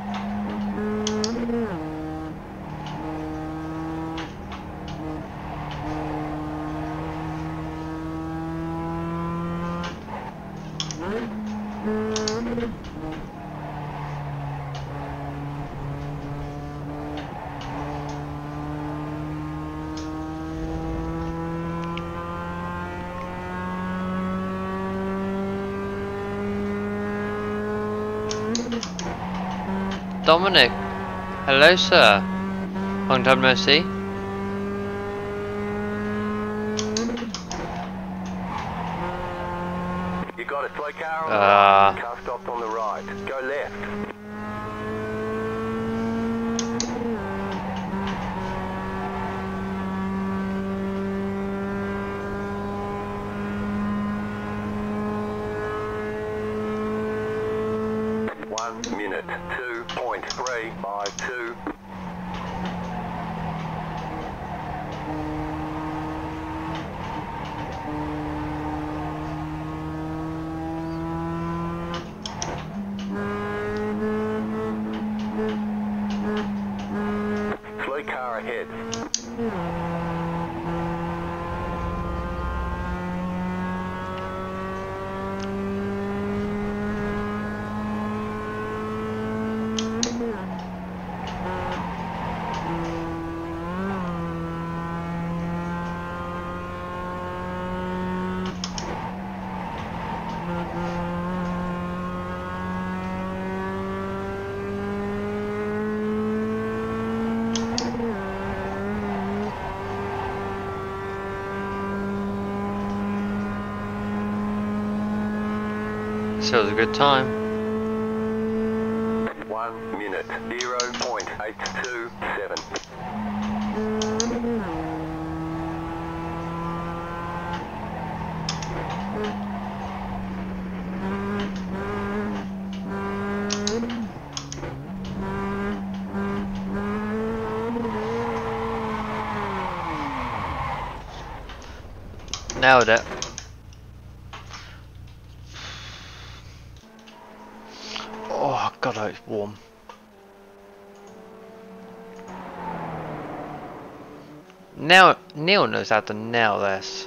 Dominic, hello sir. Long time no see. You got a slow car on the Uh. right. Car stopped on the right. Go left. One minute, two point three five two. Slow car ahead. So it was a good time. One minute, zero point eight two seven. Nailed it. Oh god, oh, it's warm. Now Neil knows how to nail this.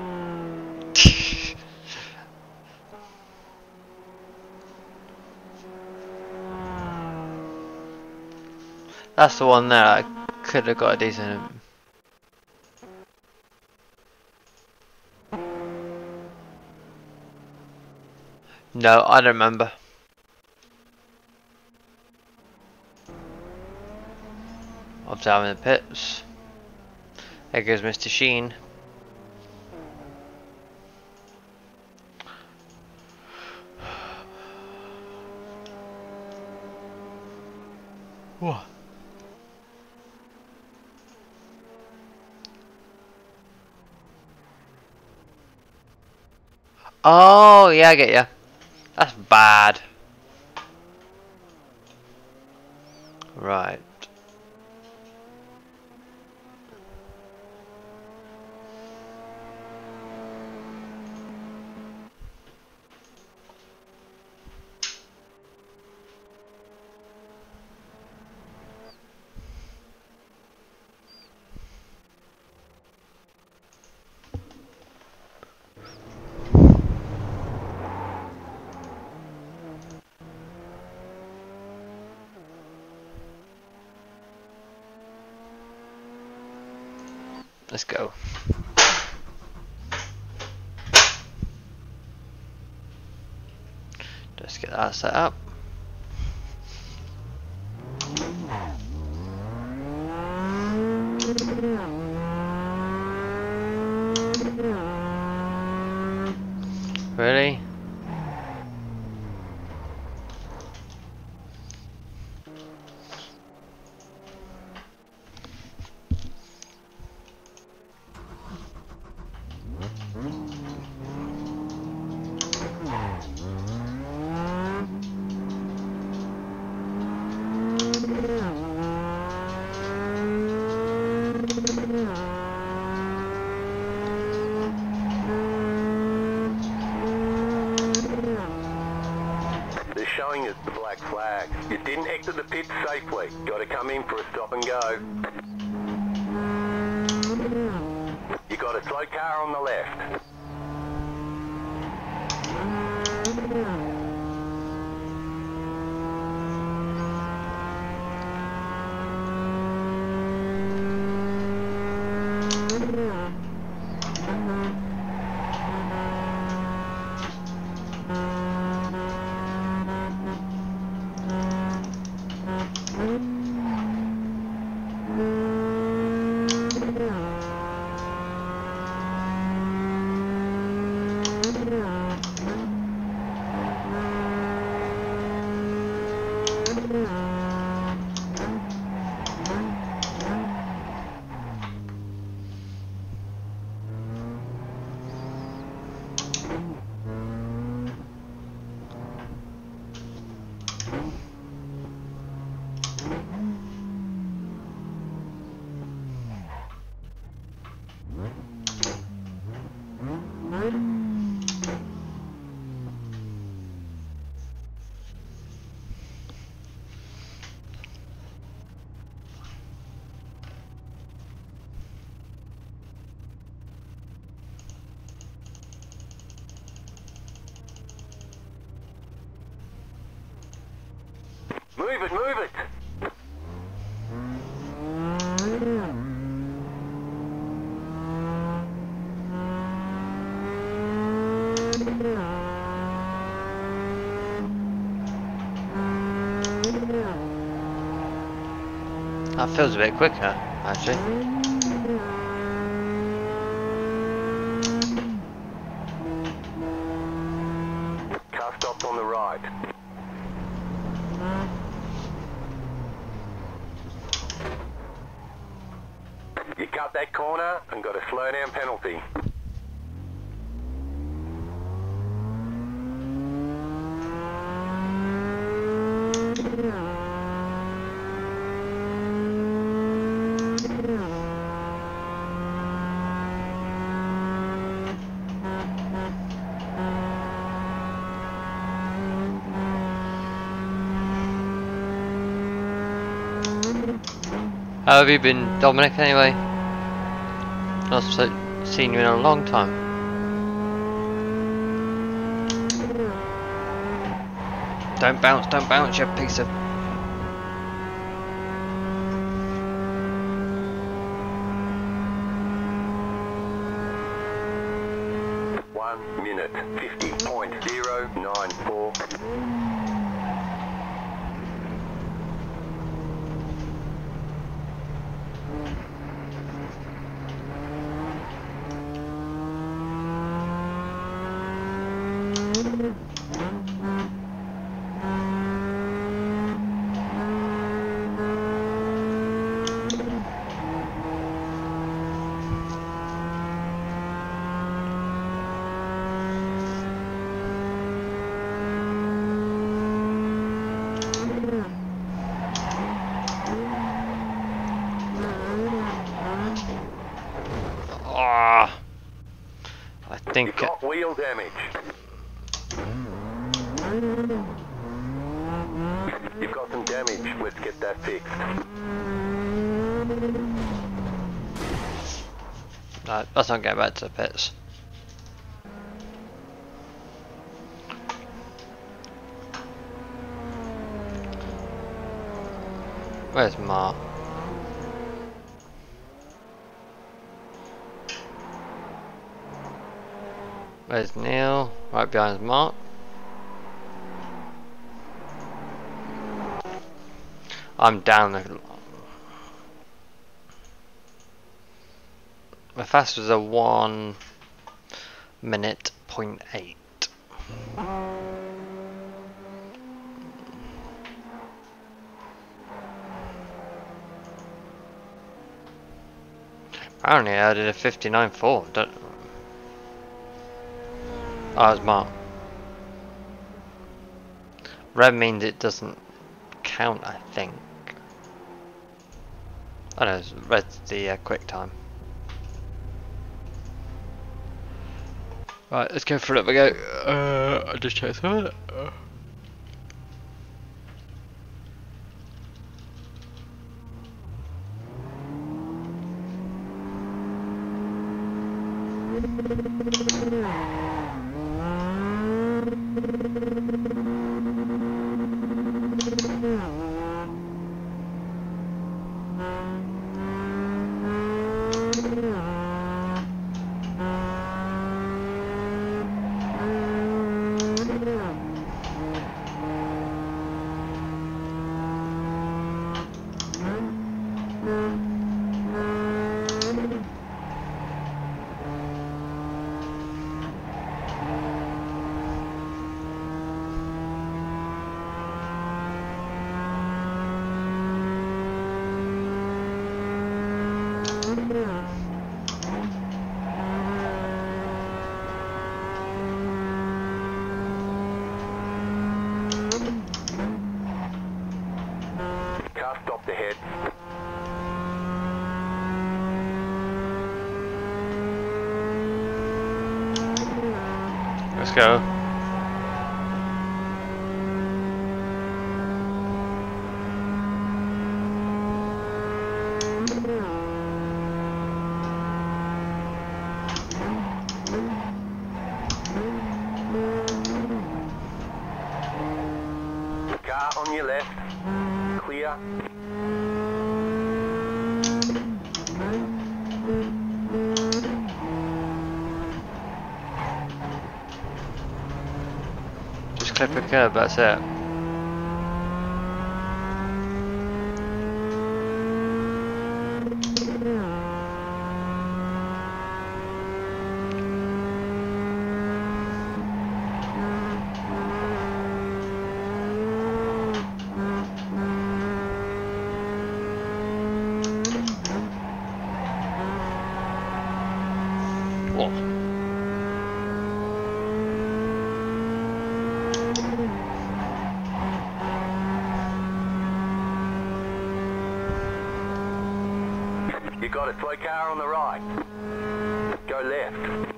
That's the one there. I could have got a decent. No, I don't remember. Obviously, I'm in the pits. There goes Mister Sheen. What? Oh, yeah, I get ya. That's bad. Right. Let's go. Just get that set up. Really? showing us the black flag. You didn't exit the pit safely. Got to come in for a stop and go. You got a slow car on the left. Move it, move it! That feels a bit quicker, actually. Car stopped on the right. You cut that corner and got a slow down penalty. How have you been, Dominic, anyway? Not so- seen you in a long time. Don't bounce, don't bounce, you piece of... One minute, fifty point zero nine four. Ah, I think... You've got wheel damage. You've got some damage. Let's get that fixed. Right, let's not get back to the pits. Where's Mark? Where's Neil? Right behind Mark. I'm down the... My fast was a one minute point eight. Apparently I did a fifty-nine four. Don't... Oh, it's Mark. Red means it doesn't count, I think. I know, red's the uh, quick time. Right, let's go for it. We go. Uh, I just checked. Uh, Car stopped ahead. Let's go. Car on your left. Clear. Just clip a curb, that's it. Whoa. You got it. Slow car on the right. Go left.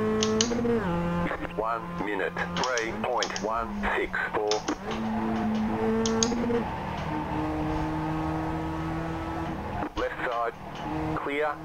One minute. Three point one six four. Left side. Clear.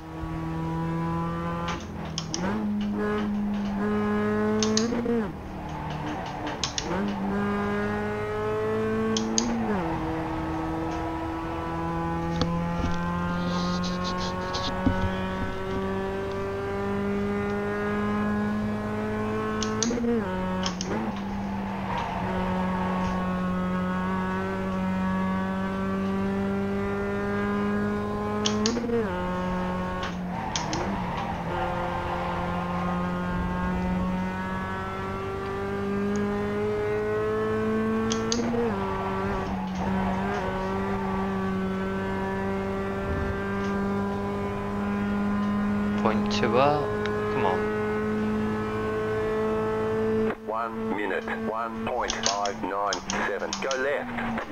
Point two up. Come on. One minute. One point five nine seven. Go left.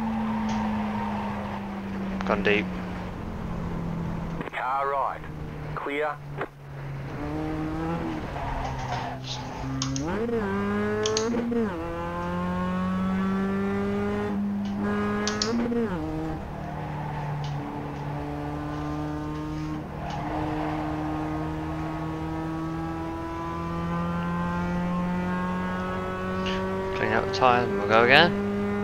Gone deep. Car right. Clear. Clean out the tyre and we'll go again.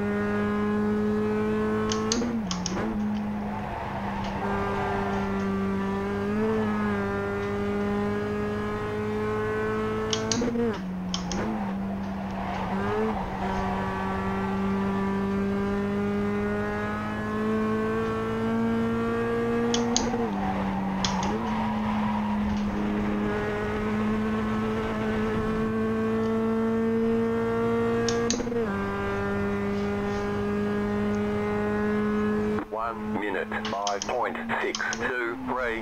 One minute. Five point six two three.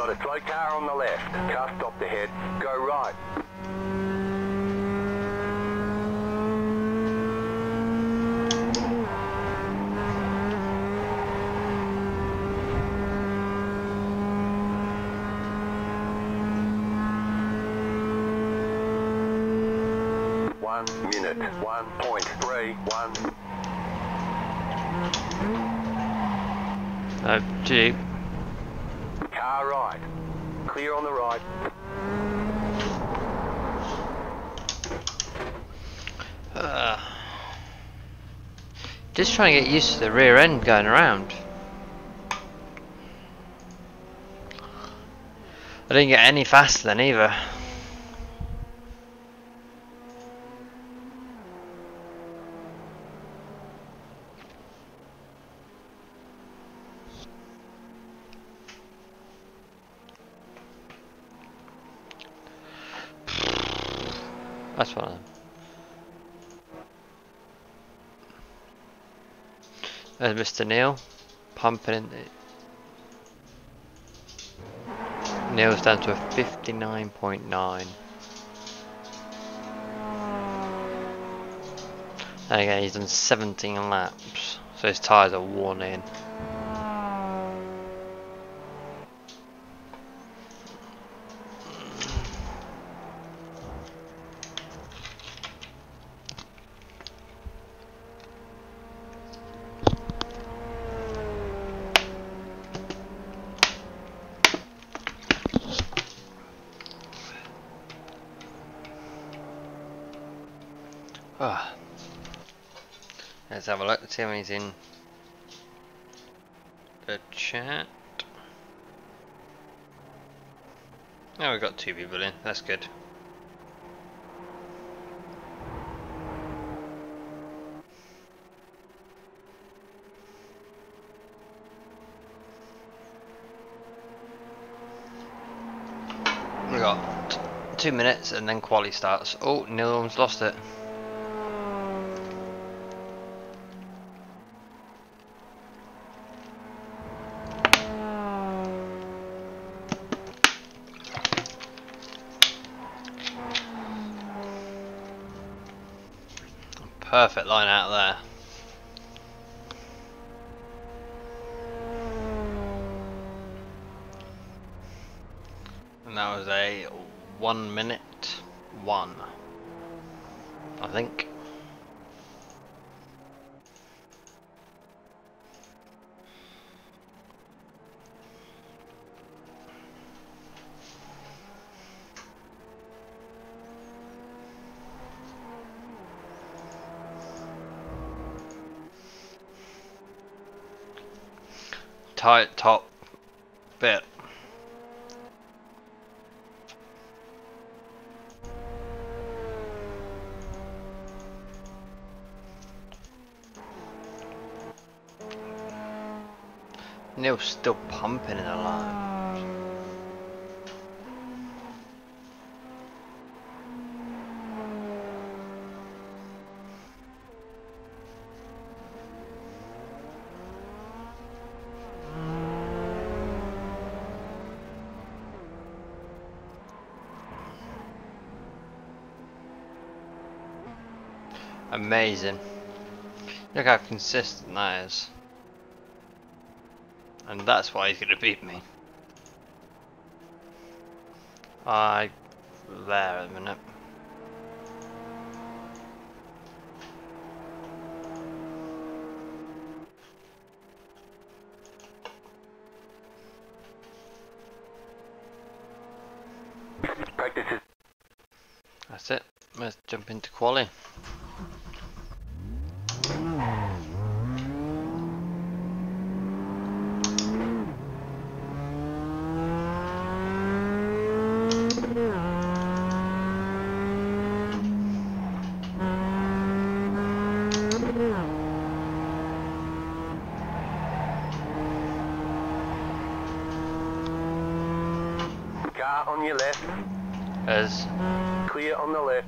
Got a slow car on the left. Car stopped ahead. Go right. One minute. One point three one. No, Jeep. Car right. Clear on the right. Uh, just trying to get used to the rear end going around. I didn't get any faster then either. That's one of them. There's Mister Neil, pumping in. Neil's down to a fifty-nine point nine. And again, he's done seventeen laps, so his tyres are worn in. Oh. Let's have a look, let's see how he's in the chat. Oh, we've got two people in, that's good. We've got two minutes and then quali starts. Oh, Neil almost lost it. Perfect line out there. And that was a one minute one, I think. Tight top bit. Neil's still pumping in the line. Amazing. Look how consistent that is. And that's why he's gonna beat me. I there a minute. Practices. That's it. Let's jump into quali. Car on your left. As Clear on the left.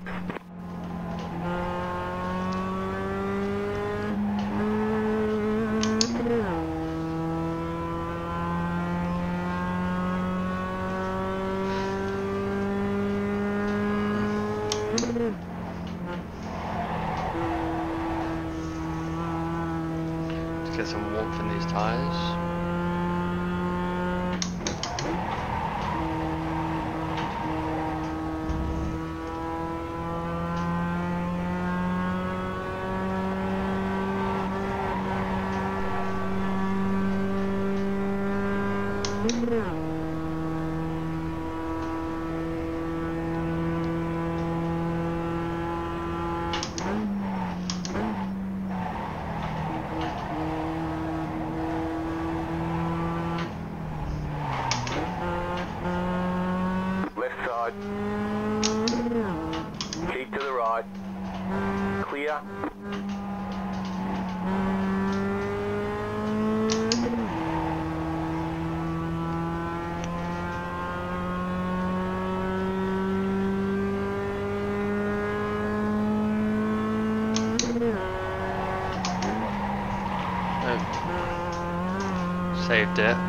Get some warmth in these tyres. Left side. Keep to the right. Clear. Saved it.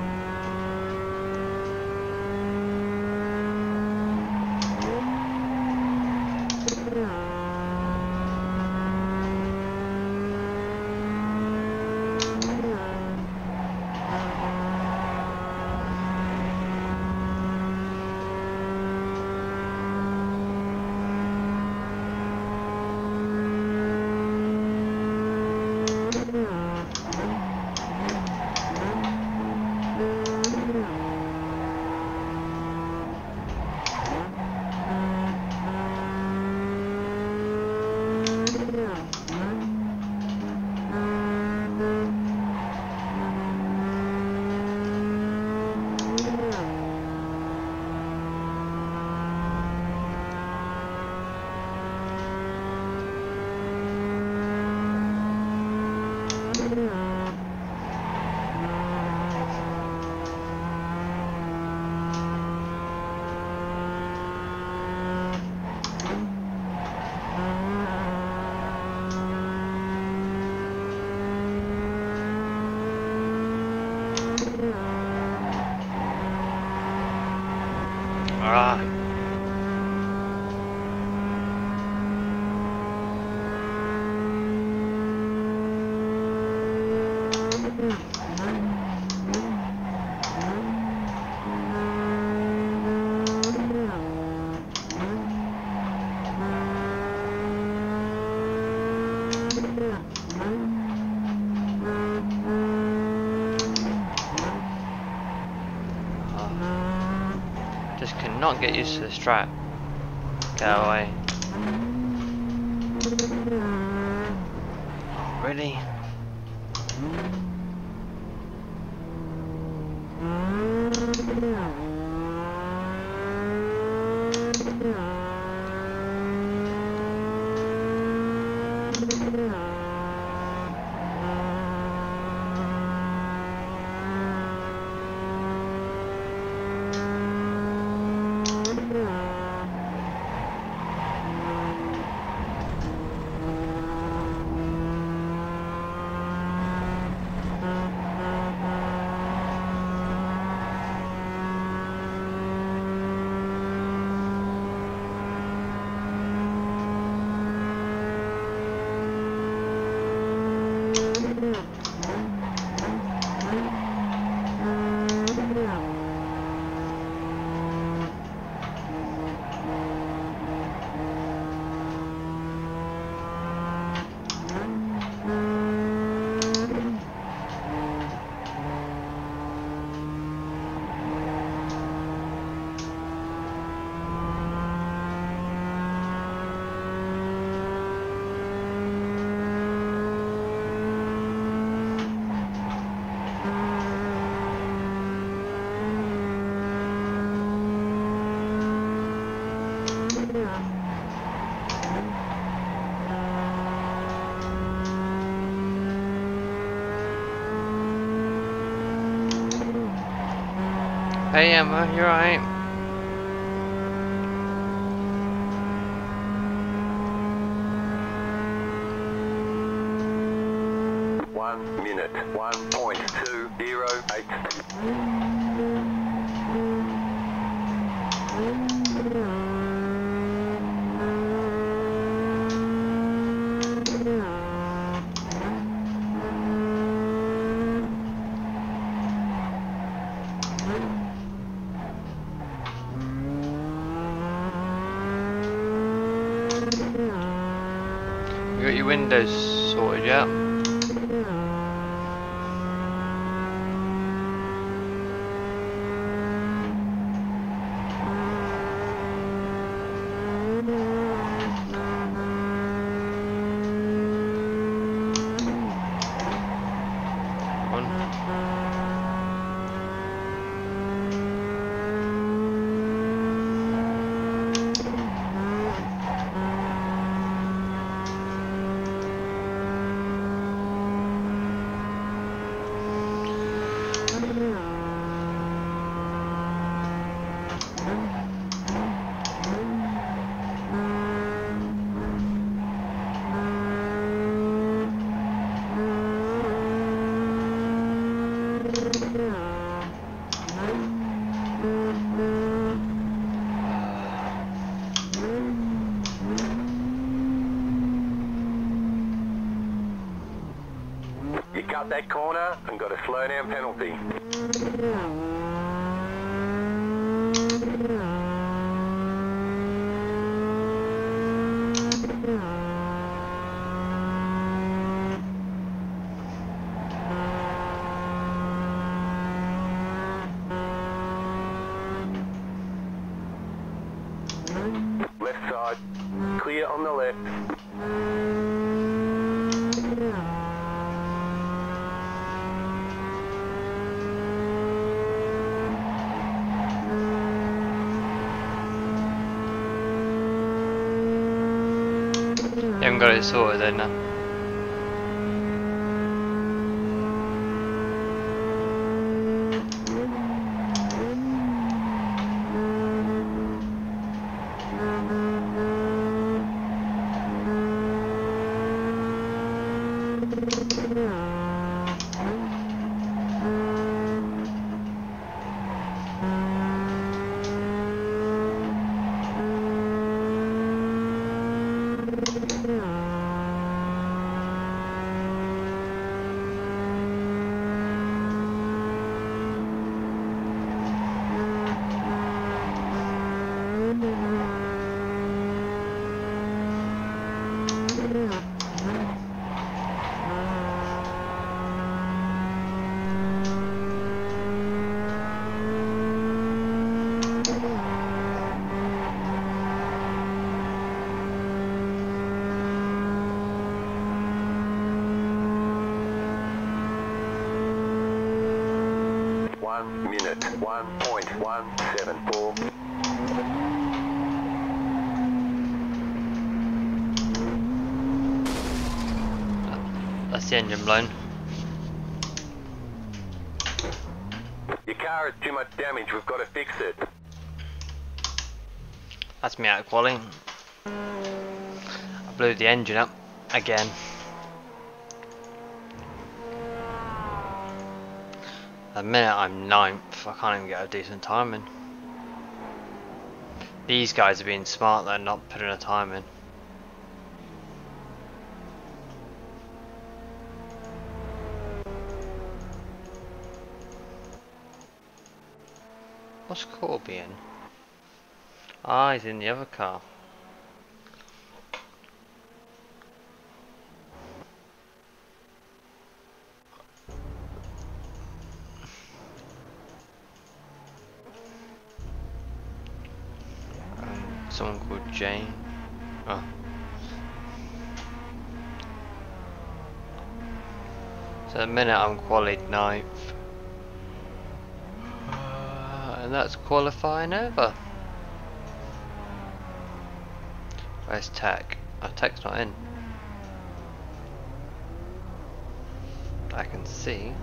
Ah. Just cannot get used to this track. Get away. Really? Hey Emma, you alright? One minute, one point two zero eight. windows sorted yet? You cut that corner and got a slow down penalty. Left side, clear on the left. You haven't got it sorted then, no? One minute, one point one seven four. That's the engine blown. Your car has too much damage, we've got to fix it. That's me out of quality. I blew the engine up again. At the minute I'm ninth, I can't even get a decent time in. These guys are being smart, they're not putting a time in. What's Corby in? Ah, he's in the other car. Someone called Jane. Oh. So at the minute I'm qualified ninth. Uh, and that's qualifying over. Where's Tech? Oh, Tech's not in. I can see.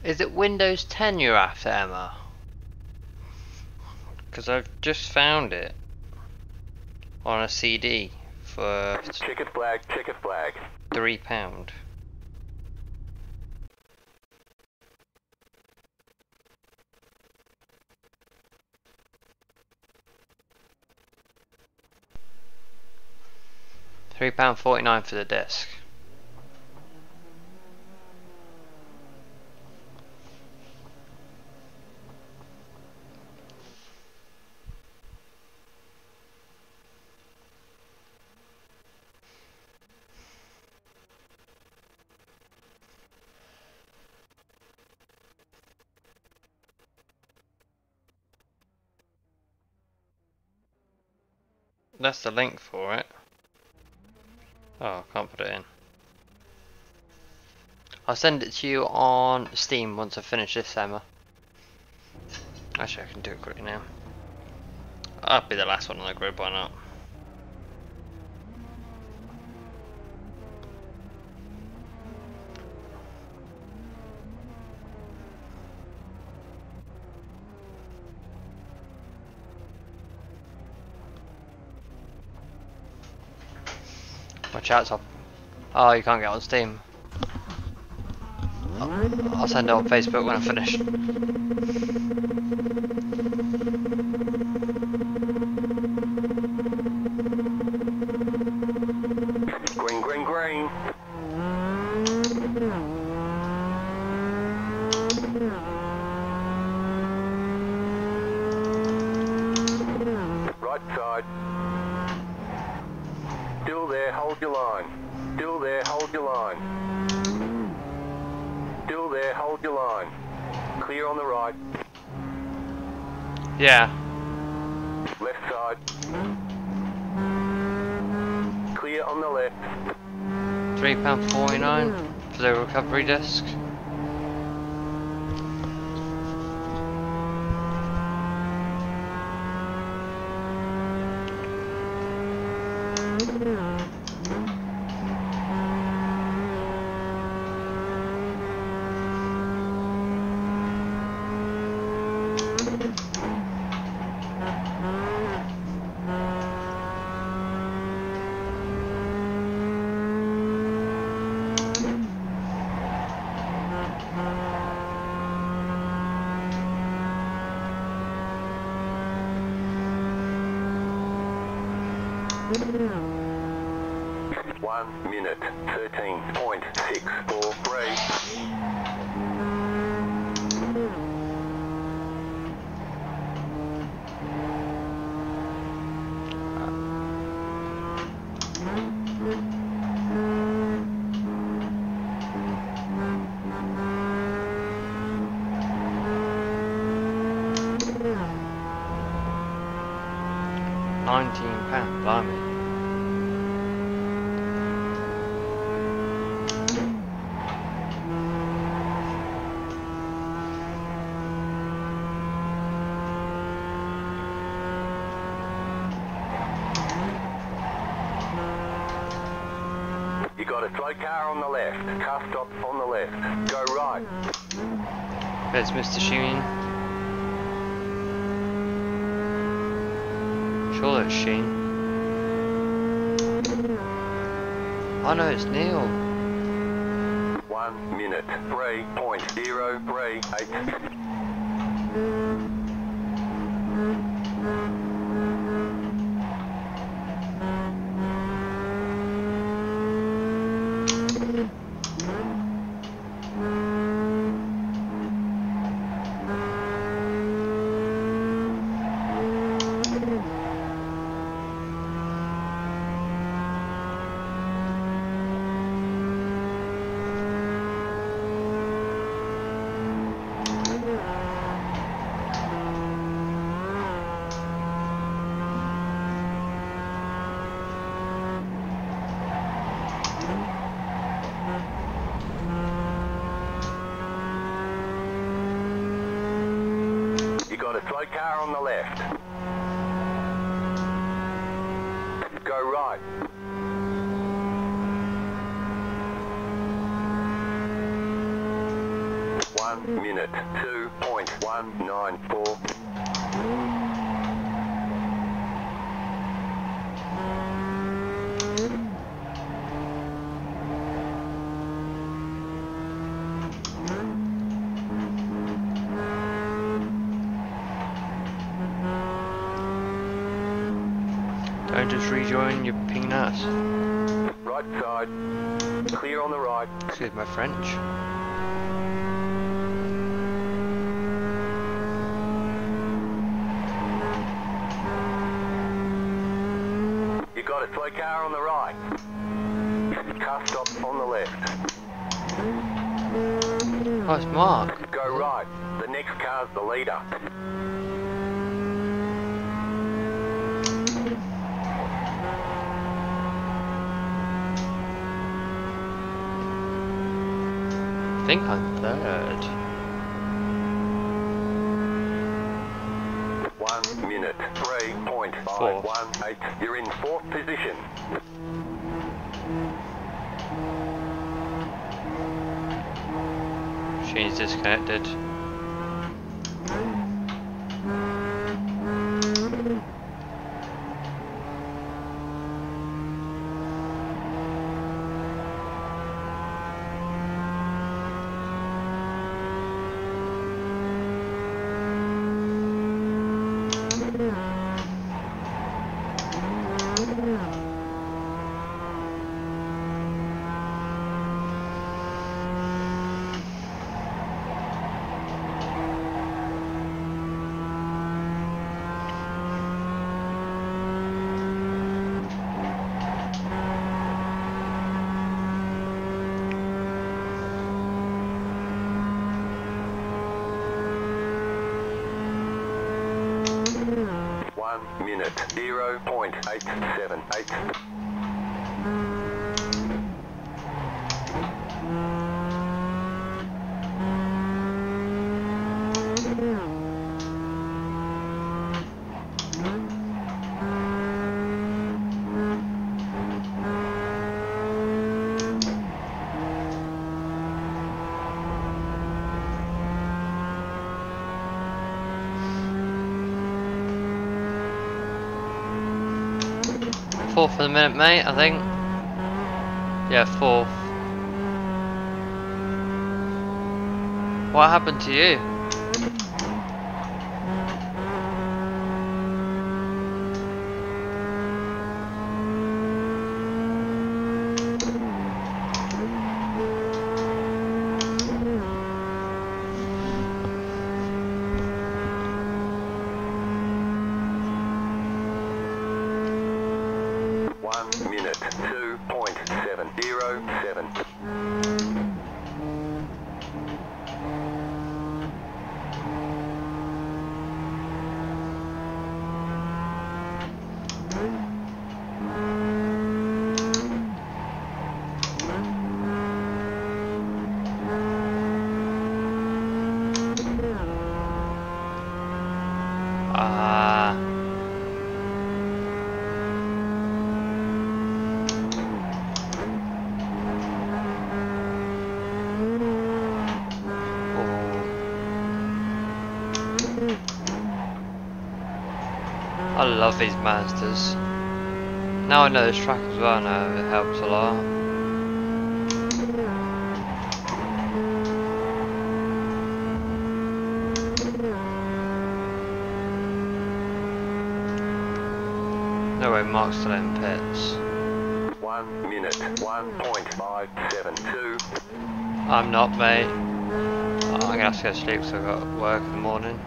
Is it Windows ten you're after, Emma? Because I've just found it on a C D for Checkered flag, checkered flag. three pound. Three pound forty nine for the disc. That's the link for it. Oh, I can't put it in. I'll send it to you on Steam once I finish this, Emma. Actually, I can do it quickly now. I'll be the last one on the grid, why not? My chat's up. Oh, you can't get on Steam. I'll, I'll send it on Facebook when I finish. Green, green, green. Right side. Still there, hold your line. Still there, hold your line. Still there, hold your line. Clear on the right. Yeah. Left side. Clear on the left. three pound forty nine for the recovery disc. One minute, thirteen point six four three. Nineteen pound, blimey. You got a slow car on the left, car stop on the left. Go right. There's Mister Sheen. Sure it's Sheen. Oh no, it's Neil. One minute, three point zero three eight. You got a slow car on the left. Go right. One minute two point one nine four. Don't just rejoin your ping nuts. Right side. Clear on the right. Excuse my French. You got a slow car on the right. Car stop on the left. Oh, it's Mark. Go right. The next car's the leader. I think I'm third. One minute three point five one eight. You're in fourth position. She's disconnected. One minute zero point eight seven eight. Fourth for the minute, mate, I think. Yeah, fourth. What happened to you? One minute two point seven zero seven. Ah. I love these Mazdas. Now I know this track as well now, it helps a lot. No way Mark's still in pits. One minute one point five seven two. I'm not, mate. Oh, I'm gonna have to go to sleep because I've got work in the morning.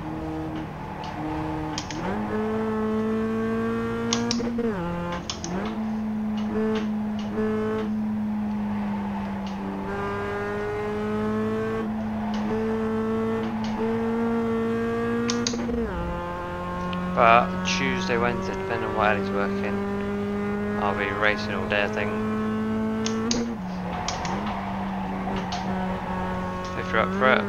But Tuesday, Wednesday, depending on what Ellie's working, I'll be racing all day, I think. If you're up for it.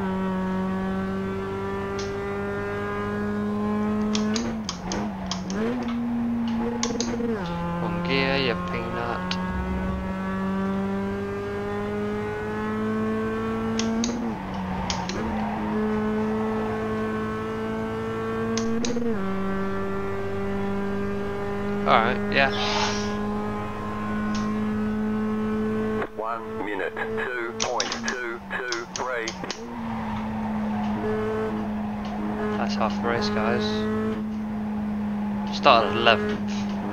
One gear, you peanut. Alright, yeah. One minute, two point two two three. That's half the race, guys. Started at eleventh.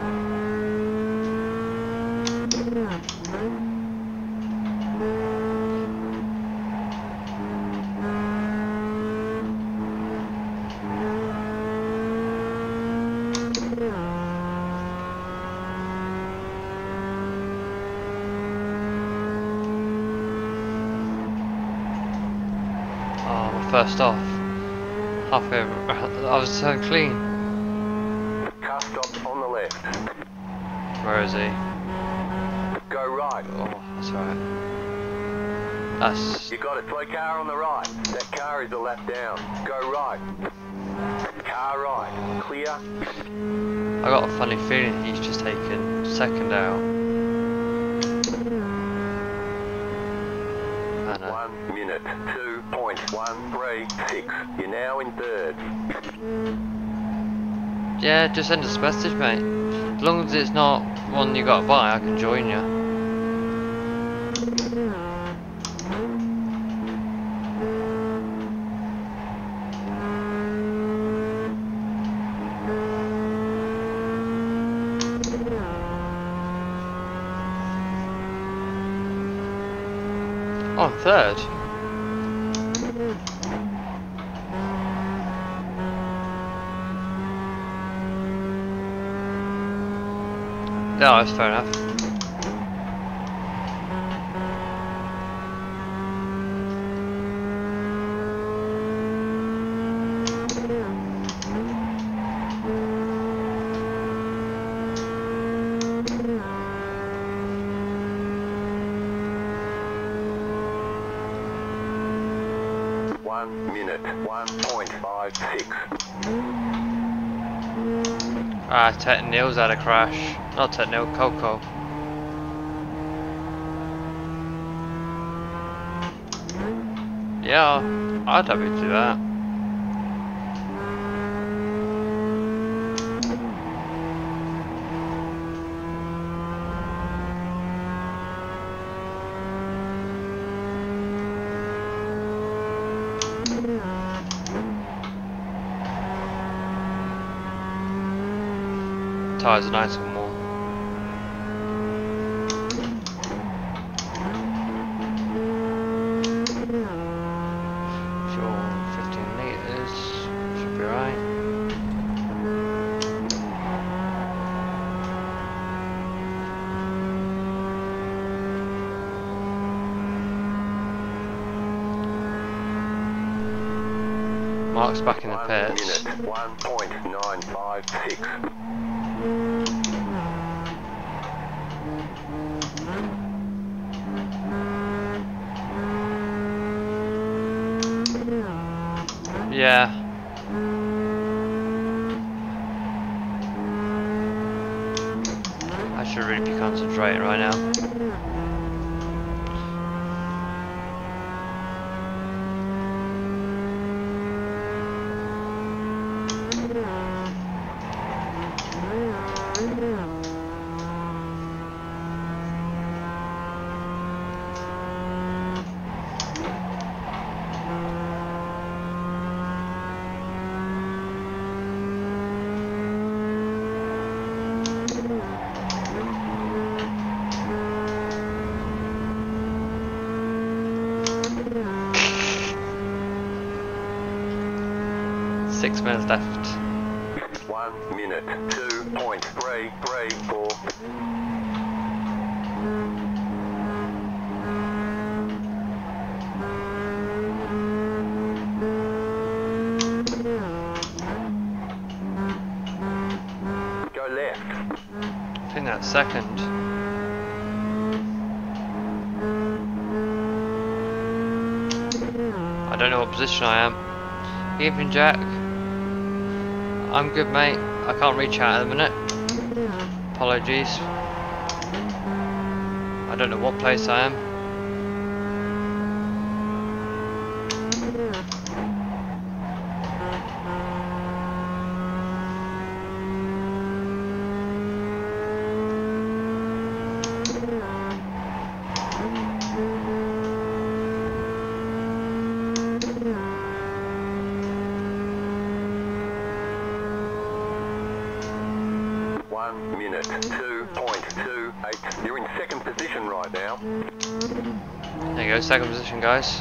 First off, halfway over, I was so clean. Car stopped on the left. Where is he? Go right. Oh, that's right. That's. You got a slow car on the right. That car is a lap down. Go right. Car right. Clear. I got a funny feeling he's just taken second out. I know. One minute, two point one three six. You're now in third. Yeah, just send us a message, mate. As long as it's not one you gotta buy, I can join you. Oh, I'm third. No, that's fair enough. One minute, one point five six. Ah, Tet Neil's had a crash. Not Tet Neil, Coco. Yeah, I'd have you do that. Tires are nice and warm. Fuel fifteen litres, should be right. Mark's back in the pits. One minute, one point nine five six. Yeah. I should really be concentrating right now. Six minutes left. One minute, two point three three four. Go left. I think that's second. I don't know what position I am. Evening, Jack. I'm good, mate. I can't reach out at the minute. Apologies. I don't know what place I am. One minute, two point two eight. You're in second position right now. There you go, second position, guys.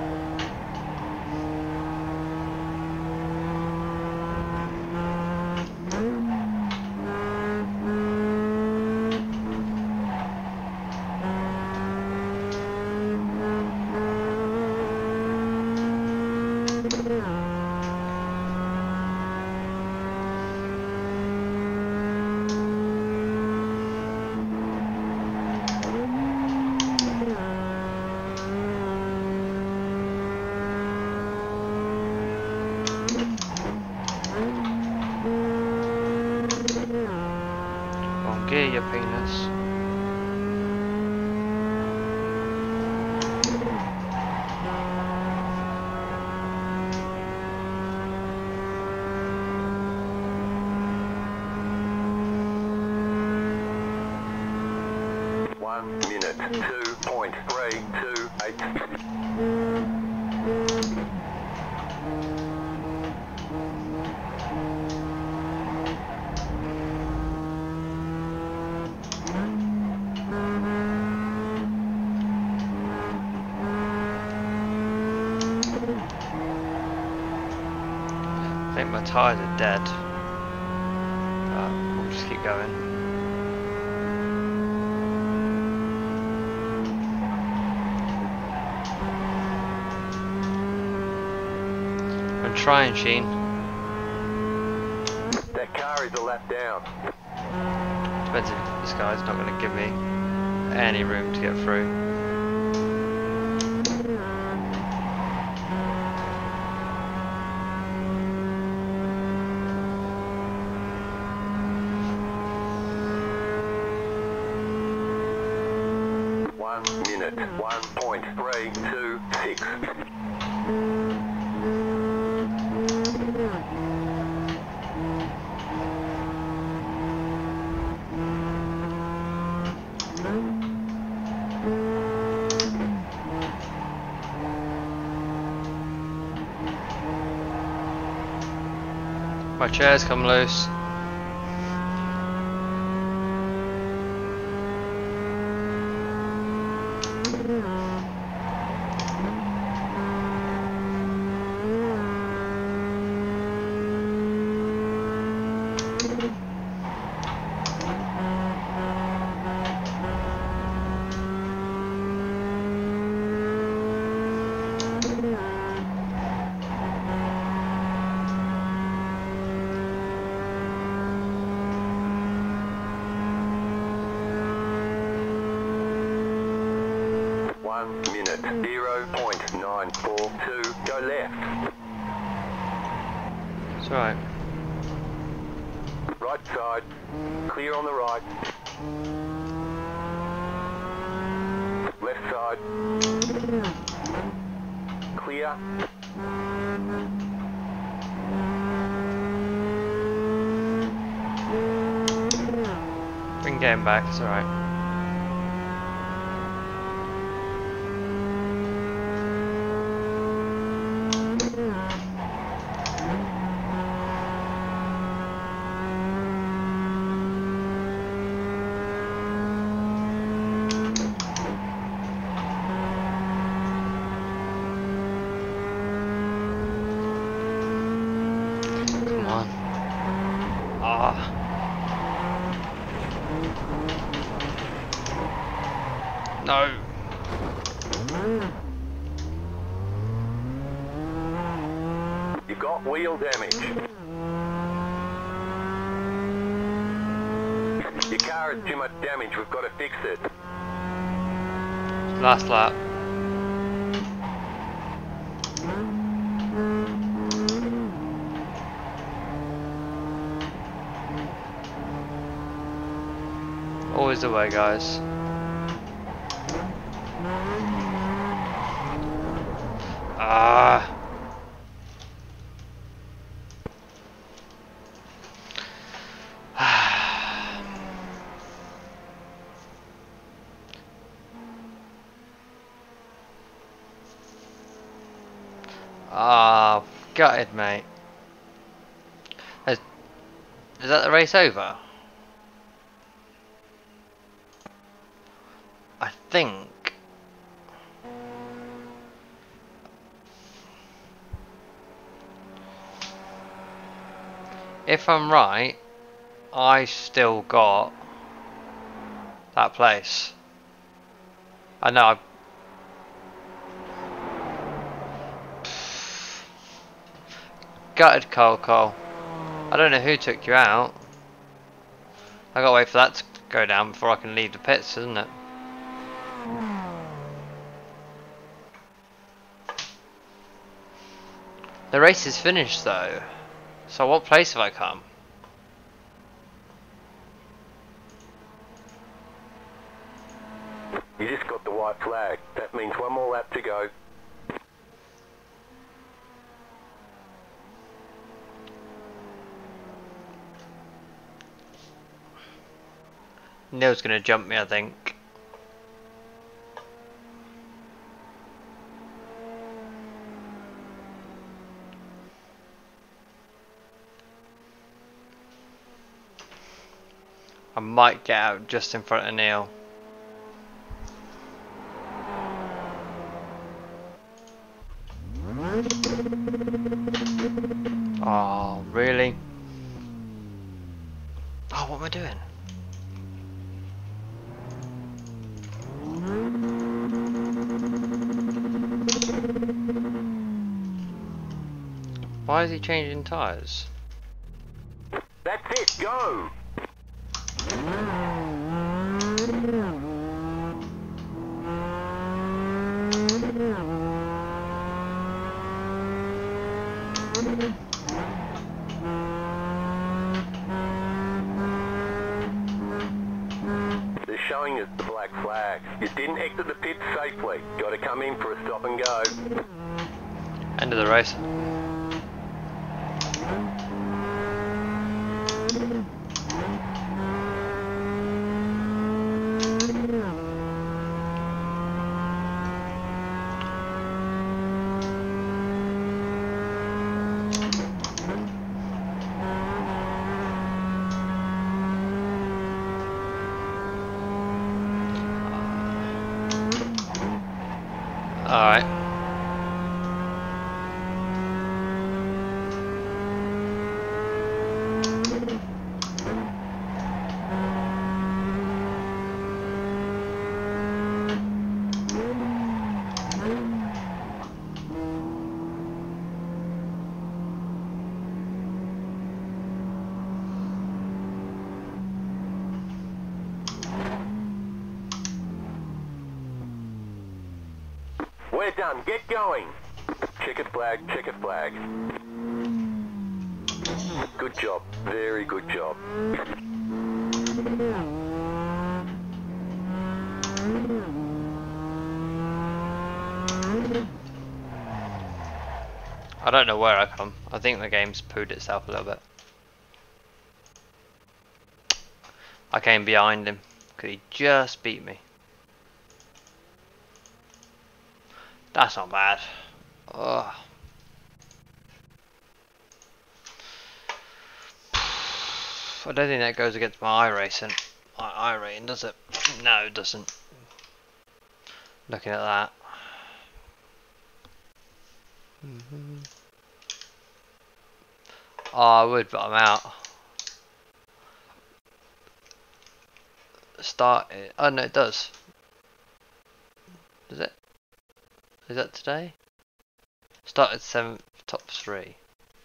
Gear your penis. One minute, two point three two eight. I think my tyres are dead. But we'll just keep going. I'm trying, Sheen. That car is a lap down. Depends if this guy's not going to give me any room to get through. One minute, one point three two six. My chair's come loose. One minute, zero point nine four two. Go left. It's alright. Right side. Clear on the right. Left side. Clear. We can get him back, it's alright. Come on. Ah. No. You got wheel damage. Your car has too much damage. We've got to fix it. Last lap. Always the way, guys. Ah. Ah, gutted, mate. Is, is that the race over? I think if I'm right, I still got that place. I know. I gutted Cole Cole. I don't know who took you out. I gotta wait for that to go down before I can leave the pits, isn't it? The race is finished though. So what place have I come? You just got the white flag. That means one more lap to go. Neil's gonna jump me, I think. I might get out just in front of Neil. Oh, really? Oh, what am I doing? Why is he changing tyres? That's it, go! They're showing us the black flag. You didn't exit the pit safely. Got to come in for a stop and go. End of the race. Alright. We're done. Get going. Checkered flag, checkered flag. Good job. Very good job. I don't know where I come. I think the game's pooed itself a little bit. I came behind him because he just beat me. That's not bad. Ugh. I don't think that goes against my iRacing. My iRating, does it? No, it doesn't. Looking at that. Mm-hmm. Oh, I would, but I'm out. Start it. Oh no, it does. Does it? Is that today? Started seventh, top three.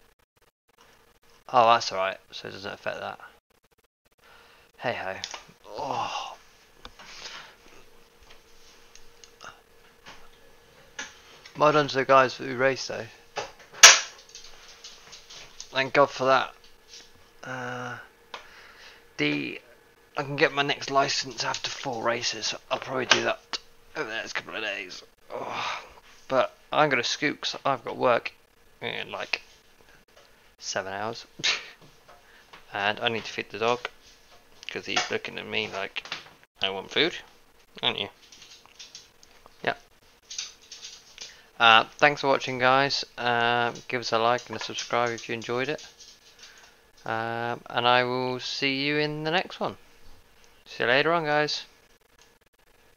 Oh, that's alright. So it doesn't affect that. Hey ho. Oh. Well done to the guys who raced though. Thank God for that. Uh, the I can get my next license after four races. I'll probably do that over the next couple of days. Oh. But I'm gonna scoot 'cause I've got work in like seven hours, and I need to feed the dog because he's looking at me like I want food, aren't you? Yeah. Uh, thanks for watching, guys. Uh, give us a like and a subscribe if you enjoyed it. Um, and I will see you in the next one. See you later on, guys.